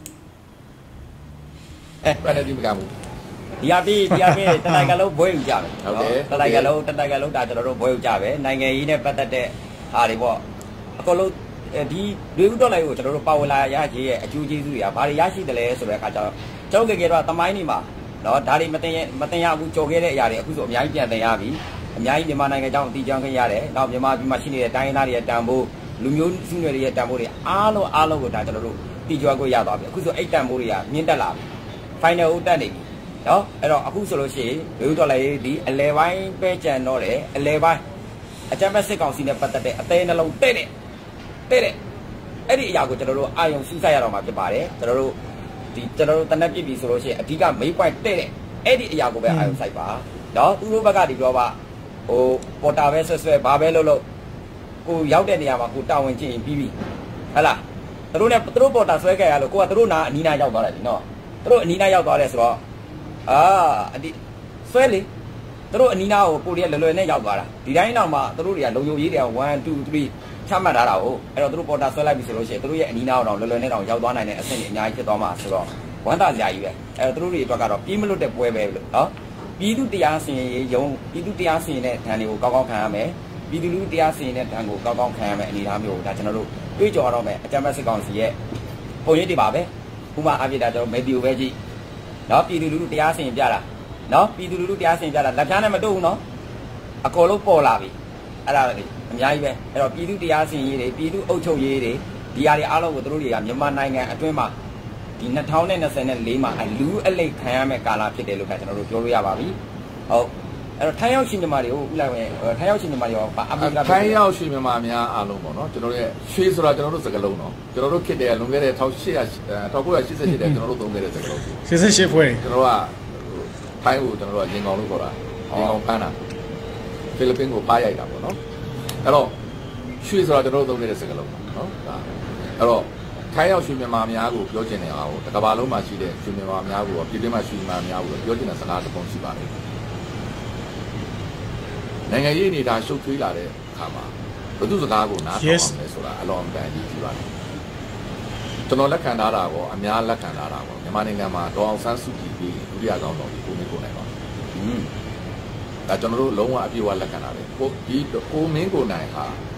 အဲ penalty မကန်ဘူးဒီအပြီးဒီအပြီးတနိုင်ငံလုံးဘွဲယူကြပဲဟုတ်တယ်တနိုင်ငံလုံးတနိုင်ငံလုံးဒါကျွန်တော်တို့ဘွဲယူကြပဲနိုင်ငံရေးနဲ့ပတ်သက်တဲ့အားတွေပေါ့အကုန်လုံးဒီလူဦးတော်လိုက်ကိုကျွန်တော်တို့ပါဝင်လာရကြီးရဲ့အကျိုးကျေးဇူးတွေကဘာတွေရရှိတယ်လဲဆိုတဲ့အခါကျတော့ကျွန်တော်ငယ်ငယ်တော့တမိုင်းနေမှာနော်ဒါတွေမတင်မတင်ရဘူးကြော်ခဲ့တဲ့အရာတွေအခုဆိုအများကြီးပြန်တင်ရပြီအများကြီးမြန်မာနိုင်ငံကြောင်းအတီးကြောင်းခင်ရတယ်နောက်မြန်မာပြည်မှာရှိနေတဲ့တိုင်းရင်းသားတွေရဲ့တန်ဖိုးလူမျိုးစုတွေရဲ့တန်ဖိုးတွေအားလုံးအားလုံးကိုဒါကျွန်တော်တို့တီးကြောကိုရသွားပြီအခုဆိုအဲ့တန်ဖိုးတွေကမြင့်တက်လာပြီ final ကိုတက်နေပြီနော်အဲ့တော့အခုဆိုလို့ရှိရင်လူဦးတော်လိုက်ဒီအလဲပိုင်းပဲကြံတော့တယ်အလဲပိုင်းအကြမ်းဖက်စစ်ကောင်စီနဲ့ပတ်သက်တဲ့အသေးနှလုံးတဲ့တဲ့တဲ့တဲ့အဲ့ဒီအရာကိုကျွန်တော်တို့အာယုံစူးစိုက်ရတော့မှာဖြစ်ပါတယ်ကျွန်တော်တို့ဒီကျွန်တော်တို့တနက်ပြစ်ပြီဆိုလို့ရှိရင်အဓိက main point တဲ့တဲ့အဲ့ဒီအရာကိုပဲအာယုံစိုက်ပါနော်သူတို့ဘက်ကဒီပြောပါဟိုပေါ်တာပဲဆွဲဆွဲဘာပဲလုပ်လို့ကိုရောက်တဲ့နေရာမှာကိုတာဝန်ကျင့်ရင်ပြီးပြီဟဟလားသူတို့နဲ့သူတို့ပေါ်တာဆွဲခဲ့ရလို့ကိုကသူတို့နာအနီးနားရောက်သွားတယ်ဒီနော်သူတို့အနီးနားရောက်သွားတယ်ဆိုတော့အာအဒီဆွဲလေသူတို့အနီးနားကိုကိုရီးယားလွယ်လွယ်နဲ့ရောက်သွားတာဒီတိုင်းတော့မှသူတို့တွေကလုံယုံရေးတွေကone two threeချမှတ်ထားတာကိုအဲ့တော့သူတို့ပေါ်တာဆွဲလိုက်ပြီဆိုလို့ရှိရင်သူတို့ရဲ့အနီးနားတော့လွယ်လွယ်နဲ့တော့ရောက်သွားနိုင်တဲ့အဆင့်တွေအများကြီးဖြစ်သွားမှာဆိုတော့ဝမ်းသာစရာကြီးပဲအဲ့တော့သူတို့တွေအတွက်ကတော့ပြေးမလွတ်တဲ့ပွဲပဲလို့နော်ပြည်သူတရားစီရင်ရေးယုံပြည်သူတရားစီရင်တဲ့ဓာတ်တွေကိုကောက်ကောက်ခံရမယ်ပြည်သူလူထုတရားစီရင်တဲ့ဓာတ်ကိုကောက်ကောက်ခံရမယ်အနေအထားမျိုးဒါကျွန်တော်တို့တွေးကြော်တော့မယ်အကြမ်းဖက်စစ်ကောင်စီရဲ့ပုံရိပ်တွေပါပဲဥပမာအပြစ်ဒါကျွန်တော်မေဒီယိုပဲကြည့်နော်ပြည်သူလူထုတရားစီရင်ပြတာနော်ပြည်သူလူထုတရားစီရင်ပြတာလက်ဖြားနဲ့မတို့ဘူးနော်အကောလုံးပေါ်လာပြီအဲ့ဒါလေအများကြီးပဲအဲ့တော့ပြည်သူတရားစီရင်ရေးတွေပြည်သူအုပ်ချုပ်ရေးတွေဒီဟာတွေအားလုံးကိုတို့တွေကမြန်မာနိုင်ငံအတွင်းမှာဒီ၂၀၂၄မှာအလူအလိတ်ခံရမယ့်ကာလဖြစ်တယ်လို့ခါကျွန်တော်တို့ပြောလို့ရပါပြီဟုတ်အဲ့တော့ထိုင်းရောက်ရှင်မြန်မာတွေကိုဥလိုက်ဝင်ထိုင်းရောက်ရှင်မြန်မာတွေရောဗာအပိကထိုင်းရောက်ရှင်မြန်မာများအားလုံးပေါ့နော်ကျွန်တော်တို့ရဲ့ရွှေဆိုတာကျွန်တော်တို့စကလုံးနော်ကျွန်တော်တို့ခစ်တယ်လွန်ခဲ့တဲ့၁၈၀၀ ၁၉၈၈တဲ့ကျွန်တော်တို့သုံးခဲ့တဲ့စကလုံး၈၈ဖွဲကျွန်တော်ကထိုင်းကိုကျွန်တော်တို့ကရင်ကောင်လို့ခေါ်တာရင်ကောင်ဖမ်းတာဖိလစ်ပင်းကိုဖားရိုက်တာပေါ့နော်အဲ့တော့ရွှေဆိုတာကျွန်တော်တို့သုံးခဲ့တဲ့စကလုံးနော်ဒါအဲ့တော့ထိုင်းရောက်ရွှေမြန်မာများကိုပြောချင်တယ်အောင်တကဘာလုံးမှာရှိတဲ့ရွှေမြန်မာများကိုပြည်တွင်းမှာရွှေမြန်မာများကိုပြောချင်တဲ့စကားတစ်ခုရှိပါတယ်နိုင်ငံရေးနေတာရှုပ်ထွေးလာတဲ့အခါမှာဘုသူစကားကိုနားထောင်အောင်လဲဆိုတာအလွန်တန်ကြီးကြီးပါတယ်ကျွန်တော်လက်ခံထားတာကောအများလက်ခံထားတာကောမြန်မာနိုင်ငံမှာဒေါ်အောင်ဆန်းစုကြည်ပြီးဒုတိယကောင်းဆောင်ဒီကိုမင်းကိုနိုင်ပါอืมဒါကျွန်တော်တို့လုံးဝအပြည့်အဝလက်ခံတာပဲကိုဒီကိုမင်းကိုနိုင်ဟာ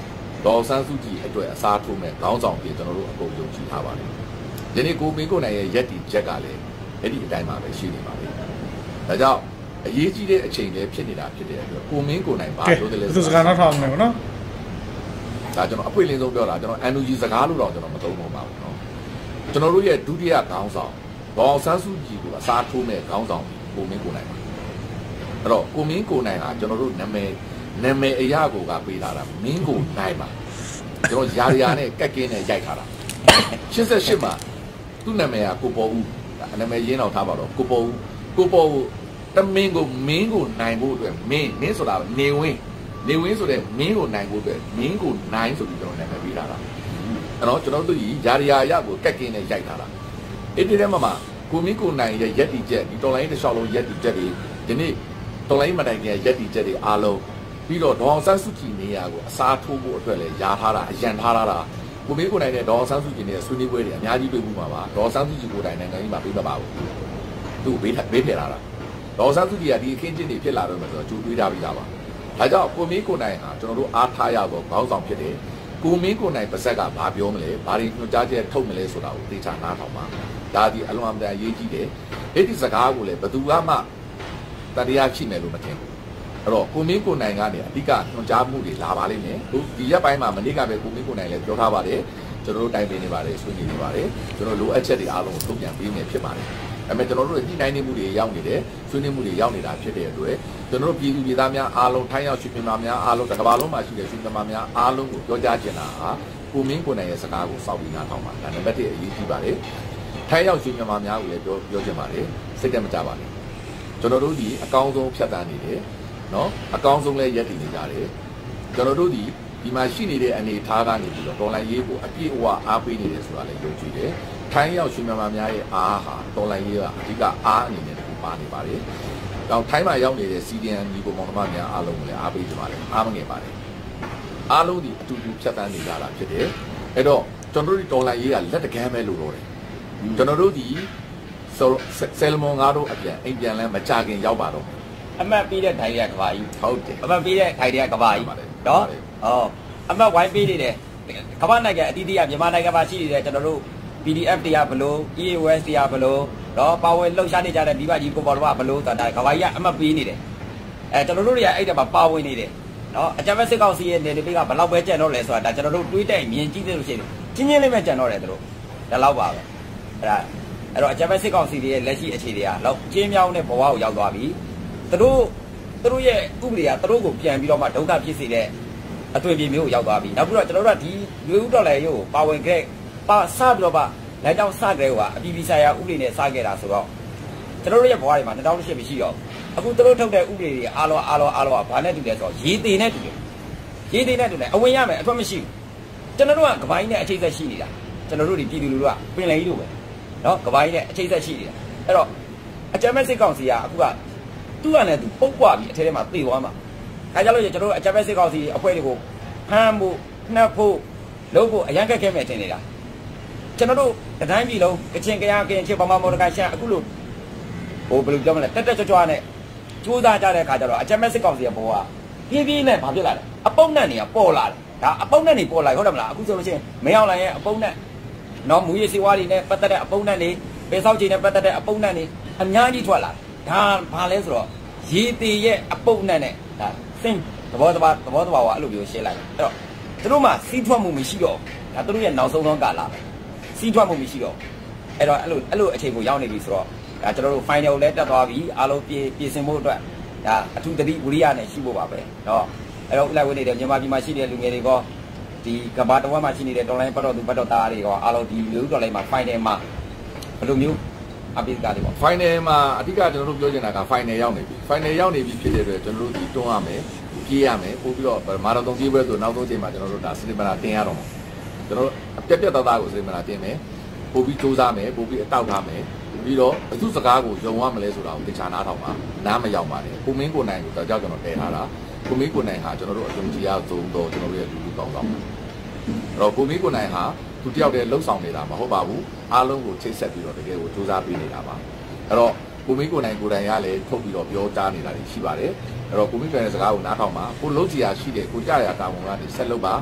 ဒေါ်ဆန်းစုကြည်အတွက်အစားထိုးမဲ့ခေါင်းဆောင်ပြင်ကျွန်တော်တို့အကုန်ယုံကြည်ထားပါတယ်ဒီနေ့ကိုမင်းကိုနိုင်ရဲ့ရက်တီချက်ကလည်းအဲ့ဒီအတိုင်းမှာပဲရှိနေပါလိမ့်ဒါကြောင့်အရေးကြီးတဲ့အချိန်လေးဖြစ်နေတာဖြစ်တဲ့အတွက်ကိုမင်းကိုနိုင်ပါလို့တည်းလဲသူစကားနောက်ထောင်နေပါနော်ဒါကျွန်တော်အပွင့်လင်းဆုံးပြောတာကျွန်တော် အန် ယူ ဂျီ စကားလို့တော့ကျွန်တော်မသုံးတော့ပါဘူးเนาะကျွန်တော်တို့ရဲ့ဒုတိယခေါင်းဆောင်ဒေါ်ဆန်းစုကြည်ကိုအစားထိုးမဲ့ခေါင်းဆောင်ကိုမင်းကိုနိုင်ပါအဲ့တော့ကိုမင်းကိုနိုင်ဟာကျွန်တော်တို့နာမည်နာမည်အရာကိုကပေးလာတာမင်းကိုနိုင်ပါကျွန်တော်ယာယာနဲ့ကက်ကင်းနဲ့ရိုက်ထားတာရှစ်ရှစ်မှာသူ့နာမည်ကကိုပေါ်ဦးနာမည်ရင်းအောင်ထားပါတော့ကိုပေါ်ဦးကိုပေါ်ဦးတမင်းကိုမင်းကိုနိုင်ဖို့အတွက်မင်းမင်းဆိုတာနေဝင်းနေဝင်းဆိုတဲ့မင်းကိုနိုင်ဖို့အတွက်မင်းကိုနိုင်ဆိုပြီးကျွန်တော်နာမည်ပေးထားတာအဲ့တော့ကျွန်တော်တို့ဒီယာယာအရာကိုကက်ကင်းနဲ့ရိုက်ထားတာအဲ့ဒီထဲမှာကိုမင်းကိုနိုင်ရဲ့ရက်တီချက်ဒီတော်လိုင်းတစ်လျှောက်လုံးရက်တီချက်တွေဒီနေ့တော်လိုင်းမတိုင်ခင်ရက်တီချက်တွေအားလုံးပြီးတော့ဒေါအောင်ဆန်းစုကြည်နေရာကိုအစားထိုးဖို့အတွက်လည်းယာထားတာအရန်ထားတာကိုမင်းကိုနိုင်တဲ့ဒေါအောင်ဆန်းစုကြည်နဲ့ဆွေးနွေးပွဲတွေအများကြီးတွေ့မှုမှာပါဒေါအောင်ဆန်းစုကြည်ကိုတိုင်နိုင်ငံကြီးမှာပြေးမပါဘူးသူ့ဘေးဘေးထည့်လာတာဒေါအောင်ဆန်းစုကြည်ကဒီအခင်းချင်းတွေဖြစ်လာတော့မှဆိုတော့ကြိုတွေးထားပြီးသားပါဒါကြောင့်ကိုမင်းကိုနိုင်ဟာကျွန်တော်တို့အားထားရတော့ခေါင်းဆောင်ဖြစ်တယ်ကိုမင်းကိုနိုင်ပါဇက်ကဘာပြောမလဲဘာတွေညွှန်ကြားချက်ထုတ်မလဲဆိုတာကိုသိချာနားထောင်ပါဒါဒီအလွန်အမတန်ရေးကြီးတယ်အဲ့ဒီစကားကိုလည်းဘယ်သူမှတရားရှိမယ်လို့မထင်ဘူးအဲ့တော့ကိုမင်းကိုနိုင်ကနေအဓိကညွှန်ကြားမှုတွေလာပါလိမ့်မယ်ဒီရက်ပိုင်းမှာမနေ့ကပဲကိုမင်းကိုနိုင်လည်းပြောထားပါတယ်ကျွန်တော်တို့တိုင်ပင်နေပါတယ်ဆွေးနွေးနေပါတယ်ကျွန်တော်လိုအပ်ချက်တွေအားလုံးကိုထုတ်ပြန်ပေးနေဖြစ်ပါတယ်ဒါပေမဲ့ကျွန်တော်တို့ညှိနှိုင်းနေမှုတွေရောက်နေတယ်ဆွေးနွေးမှုတွေရောက်နေတာဖြစ်တဲ့အတွက်ကျွန်တော်တို့ပြည်သူပြည်သားများအားလုံးထိုင်းရောက်ရွှေပြည်များအားလုံးတစ်ကမ္ဘာလုံးမှာရှိတဲ့ရွှေပြည်များအားလုံးကိုပြောကြားချင်တာဟာကိုမင်းကိုနိုင်ရဲ့စကားကိုစောင့်ပြီးနားထောင်ပါဒါနံပါတ်တစ်အရေးကြီးပါတယ်ထိုင်းရောက်ရွှေပြည်များကိုလည်းပြောပြောချင်ပါတယ်စိတ်တမကြပါနဲ့ကျွန်တော်တို့ဒီအကောင်းဆုံးဖြတ်တန်းနေတယ်နော်အကောင်းဆုံးလဲရက်တည်နေကြတယ်ကျွန်တော်တို့ဒီဒီမှာရှိနေတဲ့အနေထားကနေပြီးတော့ဒေါ်လာရေးကိုအပြည့်အဝအားပေးနေတယ်ဆိုတာလည်းယုံကြည်တယ်ထိုင်းရောက်ရွှေမြန်မာများရဲ့အားဟာဒေါ်လာရေးကအဓိကအားအနေနဲ့ပါနေပါတယ်။တော့ထိုင်းမှာရောက်နေတဲ့ စီ ဒီ အန် ဒီကိုမောင်နှမများအားလုံးကိုလည်းအားပေးကြပါတယ်အားမငယ်ပါတယ်အားလုံးဒီအတူတူဖြတ်တန်းနေကြတာဖြစ်တယ်အဲ့တော့ကျွန်တော်တို့ဒီဒေါ်လာရေးကလက်တကမ်းပဲလို့တော့တယ်ကျွန်တော်တို့ဒီဆယ်လမွန်ကားတို့အပြန်အိမ်ပြန်လဲမကြခင်ရောက်ပါတော့အမှတ်ပြီးတဲ့ထိုင်တွေကကဘာကြီးဟုတ်တယ်အမှတ်ပြီးတဲ့ထိုင်တွေကကဘာကြီးနော်ဟောအမှတ်ဝိုင်းပေးနေတယ်ကမ္ဘာနိုင်ငံအတီးတီးကမြန်မာနိုင်ငံမှာရှိနေတဲ့ကျွန်တော်တို့ ပီ ဒီ အက်ဖ် တရားဘလို့ အီ အေ အို အက်စ် တရားဘလို့တော့ပါဝင်လှုပ်ရှားနေကြတဲ့ဒီဘကြီးကိုပေါ်တော့ဘလို့ဆိုတာကဘာကြီးကအမှတ်ပေးနေတယ်အဲကျွန်တော်တို့တွေကအဲ့ဒါမှာပါဝင်နေတယ်နော်အကြမ်းဖက်စစ်ကောင်စီရဲ့နေနေပေးကဘလောက်ပဲကြံတော့လဲဆိုတာဒါကျွန်တော်တို့တွေးတဲ့မြင်ကြည့်သေးလို့ရှိရင်ချင်းချင်းလေးပဲကြံတော့တယ်တို့ဒါလောက်ပါပဲအဲ့ဒါအဲ့တော့အကြမ်းဖက်စစ်ကောင်စီတွေရဲ့လက်ရှိအခြေတွေကလောက်ကျင်းမြောင်းတဲ့ဘဝကိုရောက်သွားပြီတို့တို့ရဲ့ဥပဒေကတို့ကိုပြန်ပြီးတော့မှဒုက္ခဖြစ်စေတဲ့အသွင်ပြေမျိုးကိုရောက်သွားပြီနောက်ပြီးတော့ကျွန်တော်တို့ကဒီလူဦးတော်လည်းရုပ်ကိုပါဝင်ခဲ့ပါစပြီးတော့ပါလိုက်တောင်းစကြဲကအပြည်ပြည်ဆိုင်ရာဥပဒေနဲ့စခဲ့တာဆိုတော့ကျွန်တော်တို့ရဲ့ဘဝတွေမှာနှစ်တောင်းတစ်ချက်မရှိတော့အခုတို့ထုတ်တဲ့ဥပဒေတွေအားလုံးအားလုံးအားလုံးကဘာနဲ့တူလဲဆိုတော့ရေသေးနဲ့တူတယ်ရေသေးနဲ့တူတယ်အဝင်ရမယ်အထွက်မရှိဘူးကျွန်တော်တို့ကကပိုင်းနဲ့အခြေသက်ရှိနေတာကျွန်တော်တို့ဒီပြည်သူလူထုကပင်လယ်ကြီးလိုပဲနော်ကပိုင်းနဲ့အခြေသက်ရှိနေတာအဲ့တော့အကြမ်းမဲ့စစ်ကောင်စီကအခုကသူ့ကလည်းသူပုတ်ကွာပြီးအထဲထဲမှာသေသွားမှာဒါကြောင့်လို့ကျွန်တော်တို့အကြမ်းမဲ့စစ်ကောင်စီအဖွဲ့တွေကိုဖမ်းဖို့နှက်ဖို့လုပ်ဖို့အရန်ခက်ခဲမဲ့ထင်နေတာကျွန်တော်တို့တတိုင်းပြည်လုံးကချင်ကရားကရင်ချစ်ဗမာမော်ဒကရှန်အခုလို့ဟိုဘယ်လိုပြောမလဲတက်တက်ကြွကြွနဲ့ကြိုးစားကြတဲ့အခါကျတော့အကြမ်းမဲ့စစ်ကောင်စီရဲ့ဘောကပြင်းပြင်းနဲ့ဘာဖြစ်လာလဲအပုပ်နဲ့နေပေါ်လာတယ်ဒါအပုပ်နဲ့နေပေါ်လာဟုတ်တယ်မလားအခုဆိုလို့ရှိရင်မရောက်လာရဲ့အပုပ်နဲ့နော်မူရည်စီဝါးတွေနဲ့ပတ်သက်တဲ့အပုပ်နဲ့နေပေဆောက်ချိန်နဲ့ပတ်သက်တဲ့အပုပ်နဲ့နေအများကြီးထွက်လာဒါဘာလဲဆိုတော့ရေသေးရဲ့အပုပ်နဲ့နဲ့ဒါစင်သဘောတဘာသဘောတဘာကအဲ့လိုမျိုးရှင်းလိုက်အဲ့တော့သူတို့မှစီးထွက်မှုမရှိတော့ဒါသူတို့ရဲ့နောက်ဆုံးသောကာလပဲစီးထွက်မှုမရှိတော့အဲ့တော့အဲ့လိုအဲ့လိုအချိန်ကိုရောက်နေပြီဆိုတော့ဒါကျွန်တော်တို့ final ကိုလည်းတက်သွားပြီအားလုံးပြေပြင်ဆင်ဖို့အတွက်ဒါအထူးတတိဝိရိယနဲ့ရှိဖို့ပါပဲเนาะအဲ့တော့လိုက်ဝင်နေတဲ့မြန်မာပြည်မှာရှိတဲ့လူငယ်တွေကဒီကဘာတဝက်မှာရှိနေတဲ့ online ပတ်တော်သူပတ်တော်သားတွေကအားလုံးဒီလူတော်လိုက်မှာ final မှာဘယ်လိုမျိုးအပိကလေးပေါ့ final မှာအဓိကကျွန်တော်တို့ပြောချင်တာက final ရောက်နေပြီ final ရောက်နေပြီဖြစ်တဲ့အတွက်ကျွန်တော်တို့ဒီတွန်းရမယ်ပြေးရမယ်ပို့ပြီးတော့မာရသွန်ပြေးပွဲဆိုနောက်ဆုံးချိန်မှာကျွန်တော်တို့ဒါစလင်မနာတင်ရတော့မှာကျွန်တော်အပြက်ပြက်သားသားကိုစလင်မနာတင်မယ်ပို့ပြီးစူးစမ်းမယ်ပို့ပြီးအတောက်ထားမယ်ပြီးတော့အစုစကားကိုယုံရမလဲဆိုတာကိုတခြားနားထောင်ပါနားမရောက်ပါနဲ့ကိုမင်းကိုနိုင်ကိုတော့ကြောက်ကျွန်တော်တည်ထားတာကိုမင်းကိုနိုင်ဟာကျွန်တော်တို့အယုံကြည်ရဆုံးတော့ကျွန်တော်တို့ရဲ့လူလူကောင်းဆောင်အဲ့တော့ကိုမင်းကိုနိုင်ဟာသူတယောက်တည်းလှုပ်ဆောင်နေတာမဟုတ်ပါဘူးအားလုံးကိုချိတ်ဆက်ပြီးတော့တကယ်ကိုစူးစမ်းပေးနေတာပါအဲ့တော့ကိုမင်းကိုနိုင်ကိုတိုင်ရလည်းထုတ်ပြီးတော့ပြောကြားနေတာရှိပါတယ်အဲ့တော့ကိုမင်းကိုနိုင်စကားကိုနားထောင်ပါကိုလုံးစီရာရှိတယ်ကိုကြရတာဝန်ကနေဆက်လုပ်ပါ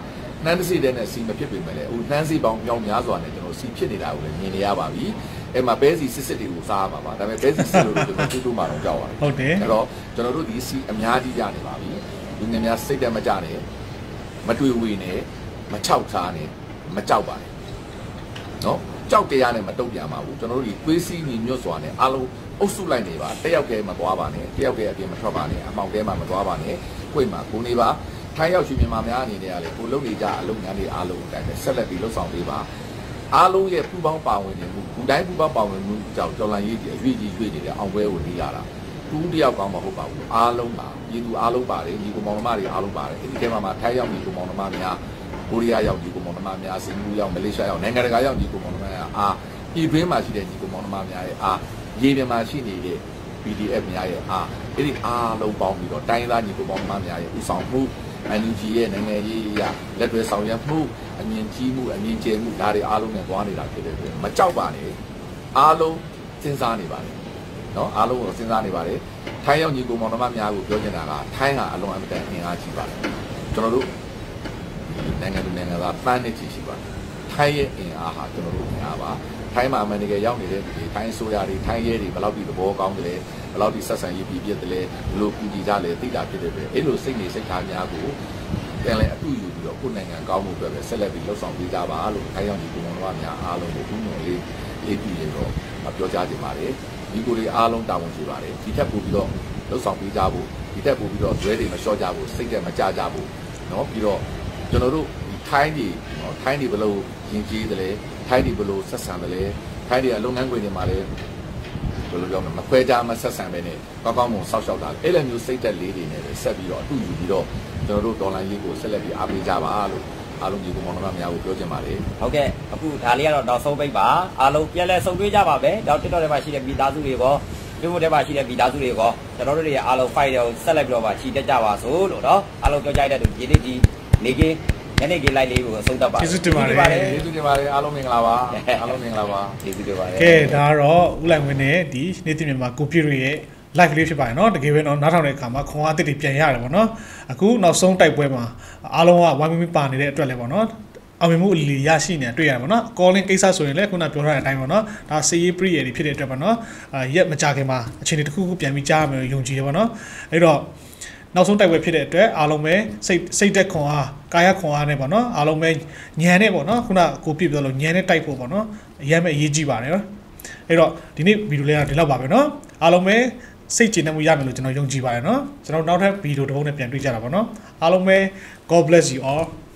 နှမ်းတစ်စီတဲ့နဲ့စီမဖြစ်ပေမဲ့လည်းဟိုနှမ်းစီပေါင်းမြောင်များစွာနဲ့ကျွန်တော်စီဖြစ်နေတာကိုလည်းမြင်နေရပါပြီအဲ့မှာဘဲစီစစ်စစ်တွေကိုစားမှာပါဒါပေမဲ့ဘဲစီစစ်လို့ကျွန်တော်တူတူမှတော့ကြောက်ပါတယ်ဟုတ်တယ်အဲ့တော့ကျွန်တော်တို့ဒီစီအများကြီးရနေပါပြီလူငယ်များစိတ်တက်မကြနဲ့မတွေ့ဝေနဲ့မချောက်ထားနဲ့မကြောက်ပါနဲ့နော်ကြောက်တရားနဲ့မတုတ်ပြန်ပါဘူးကျွန်တော်တို့ဒီသွေးစီးညီညွတ်စွာနဲ့အားလုံးအုပ်စုလိုက်နေပါတယောက်ကဲမသွားပါနဲ့တယောက်ကဲအပြင်မထွက်ပါနဲ့အမောင်ကဲမှမသွားပါနဲ့ကိုယ်မှာကိုနေပါထိုင်းရောက်ရှင်မြန်မာများအနေနဲ့ကလေကိုလုံနေကြအလုပ်ငန်းတွေအားလုံးအတိုင်းပဲဆက်လက်ပြီးလှုပ်ဆောင်ပေးပါအားလုံးရဲ့ပူပေါင်းပါဝင်နေမှုဒီတိုင်းပူပေါင်းပါဝင်မှုကြောင့်တော်လန်ရေးကြီးအရွေးကြီးရွေးနေတဲ့အောင်ပွဲကိုနေရတာတူးတယောက်ကောင်းမဟုတ်ပါဘူးအားလုံးပါပြည်သူအားလုံးပါတယ်ညီကောင်မောင်နှမတွေအားလုံးပါတယ်ဒီထဲမှာမှထိုင်းရောက်ညီကောင်မောင်နှမများကိုရီးယားရောက်ညီကောင်မောင်နှမများစင်ကာပူရောက်မလေးရှားရောက်နိုင်ငံတကာရောက်ညီကောင်မောင်နှမများအားပြည်တွင်းမှာရှိတဲ့ညီကောင်မောင်နှမများရဲ့အားရေပြင်မှာရှိနေတဲ့ P D F များရဲ့အားအဲ့ဒီအားလုံးပေါင်းပြီးတော့တိုင်းသားညီကောင်မောင်နှမများရဲ့ဥဆောင်မှုအန်ယူဂျီရဲ့နိုင်ငံရေးအရာလက်တွဲဆောင်ရွက်မှုအမြင့်ကြီးမှုအမြင့်ကျယ်မှုဒါတွေအားလုံးနဲ့သွားနေတာဖြစ်တဲ့အတွက်မကြောက်ပါနဲ့အားလုံးစဉ်းစားနေပါလေနော်အားလုံးကိုစဉ်းစားနေပါလေထိုင်းရောက်ညီကိုမောင်နှမများကိုပြောချင်တာကထိုင်းကအလွန်အမတန်အင်အားကြီးပါတယ်ကျွန်တော်တို့နိုင်ငံသူနိုင်ငံသားပန်းနေချီရှိပါတယ်ထိုင်းရဲ့အင်အားဟာကျွန်တော်တို့အင်အားပါထိုင်းမှာအမှန်တကယ်ရောက်နေတဲ့ဒီထိုင်းဆိုရတွေထိုင်းရဲတွေဘယ်လောက်ဒီသဘောကောင်းတယ်ဘယ်လောက်ဒီဆက်ဆံရေးပြည့်ပြည့်တယ်လဲဘယ်လိုကူညီကြလဲသိတာဖြစ်တဲ့အတွက်အဲ့လိုစိတ်နေစိတ်ထားများကိုပြန်လဲအတူယူပြီးတော့ကိုယ်နိုင်ငံကောင်းမှုအတွက်ပဲဆက်လက်ပြီးလှုပ်ဆောင်ပေးကြပါလို့ထိုင်းရောက်ဒီကိုယ်တော်တို့များအားလုံးကိုဥညွှန်လေးလေးပြီးရတော့ပြောကြားချင်ပါတယ်ဒီကိုယ်တွေအားလုံးတာဝန်ရှိပါတယ်ဒီထက်ပိုပြီးတော့လှုပ်ဆောင်ပေးကြဖို့ဒီထက်ပိုပြီးတော့ဇွဲတွေမလျှော့ကြဖို့စိတ်တက်မကြကြဖို့เนาะပြီးတော့ကျွန်တော်တို့ဒီထိုင်းတွေเนาะထိုင်းတွေဘယ်လိုယဉ်ကျေးတယ်လဲထိုင်းတွေဘယ်လိုဆက်ဆံတယ်လဲထိုင်းတွေအလုပ်ငန်းခွင်တွေမှာလည်းဘယ်လိုပြောမလဲမခွဲခြားမဆက်ဆံပဲနဲ့ကောင်းကောင်းမွန်ဆောက်ရှောက်တာအဲ့လိုမျိုးစိတ်သက်လေးတွေနဲ့ဆက်ပြီးတော့အတူယူပြီးတော့ကျွန်တော်တို့ဒေါ်လာရေးကိုဆက်လက်ပြီးအားပေးကြပါလို့အားလုံးဒီကောင်မောင်နှမများကိုပြောချင်ပါတယ်ဟုတ်ကဲ့အခုဒါလေးကတော့နောက်ဆုံးပိတ်ပါအားလုံးပြန်လဲဆုံတွေ့ကြပါပဲတော့ TikTok ထဲမှာရှိတဲ့မိသားစုတွေကော Facebook ထဲမှာရှိတဲ့မိသားစုတွေကောကျွန်တော်တို့တွေအားလုံး file တွေကိုဆက်လက်ပြီးတော့ပါချီတက်ကြပါစို့လို့เนาะအားလုံးပြောကြတဲ့သူဒီနေ့ဒီနေကင်းညနေခင်းလိုက်လေးကိုအဆုံးသတ်ပါကျေးဇူးတင်ပါတယ်ကျေးဇူးတင်ပါတယ်အားလုံးမင်္ဂလာပါအားလုံးမင်္ဂလာပါကျေးဇူးတင်ပါတယ်ကဲဒါကတော့ဦးလိုင်ဝင်းနဲ့ဒီနေ့တင်မြန်မာကိုပြည့်ရဲ့ live လေးဖြစ်ပါတယ်เนาะတကယ်ပဲเนาะနားထောင်တဲ့အခါမှာခွန်အားအသစ်တွေပြန်ရတယ်ပေါ့เนาะအခုနောက်ဆုံးတိုက်ပွဲမှာအားလုံးကဝိုင်းဝန်းပါနေတဲ့အတွက်လည်းပေါ့เนาะအောင်မြင်မှုအလီရရှိနေတွေ့ရတယ်ပေါ့နော် calling ကိစ္စဆိုရင်လည်းခုနပြောထားတဲ့အတိုင်းပေါ့နော်ဒါစေးရေး pre ရည်ဖြစ်တဲ့အတွက်ပေါ့နော်အာရက်မကြခင်မှာအခြေအနေတစ်ခုခုပြန်ပြီးကြားရမယ်ယုံကြည်ရပေါ့နော်အဲ့တော့နောက်ဆုံးတိုက်ပွဲဖြစ်တဲ့အတွက်အားလုံးပဲစိတ်စိတ်သက်ခွန်အားကာယခွန်အားနဲ့ပေါ့နော်အားလုံးပဲညံနဲ့ပေါ့နော်ခုနကိုပြပြလို့ညံနဲ့တိုက်ဖို့ပေါ့နော်အရင်ပဲအရေးကြီးပါတယ်နော်အဲ့တော့ဒီနေ့ဗီဒီယိုလေးကဒီလောက်ပါပဲနော်အားလုံးပဲစိတ်ကျေနပ်မှုရမယ်လို့ကျွန်တော်ယုံကြည်ပါတယ်နော်ကျွန်တော်နောက်ထပ်ဗီဒီယိုတစ်ပုဒ်နဲ့ပြန်တွေ့ကြတာပေါ့နော်အားလုံးပဲ God bless you all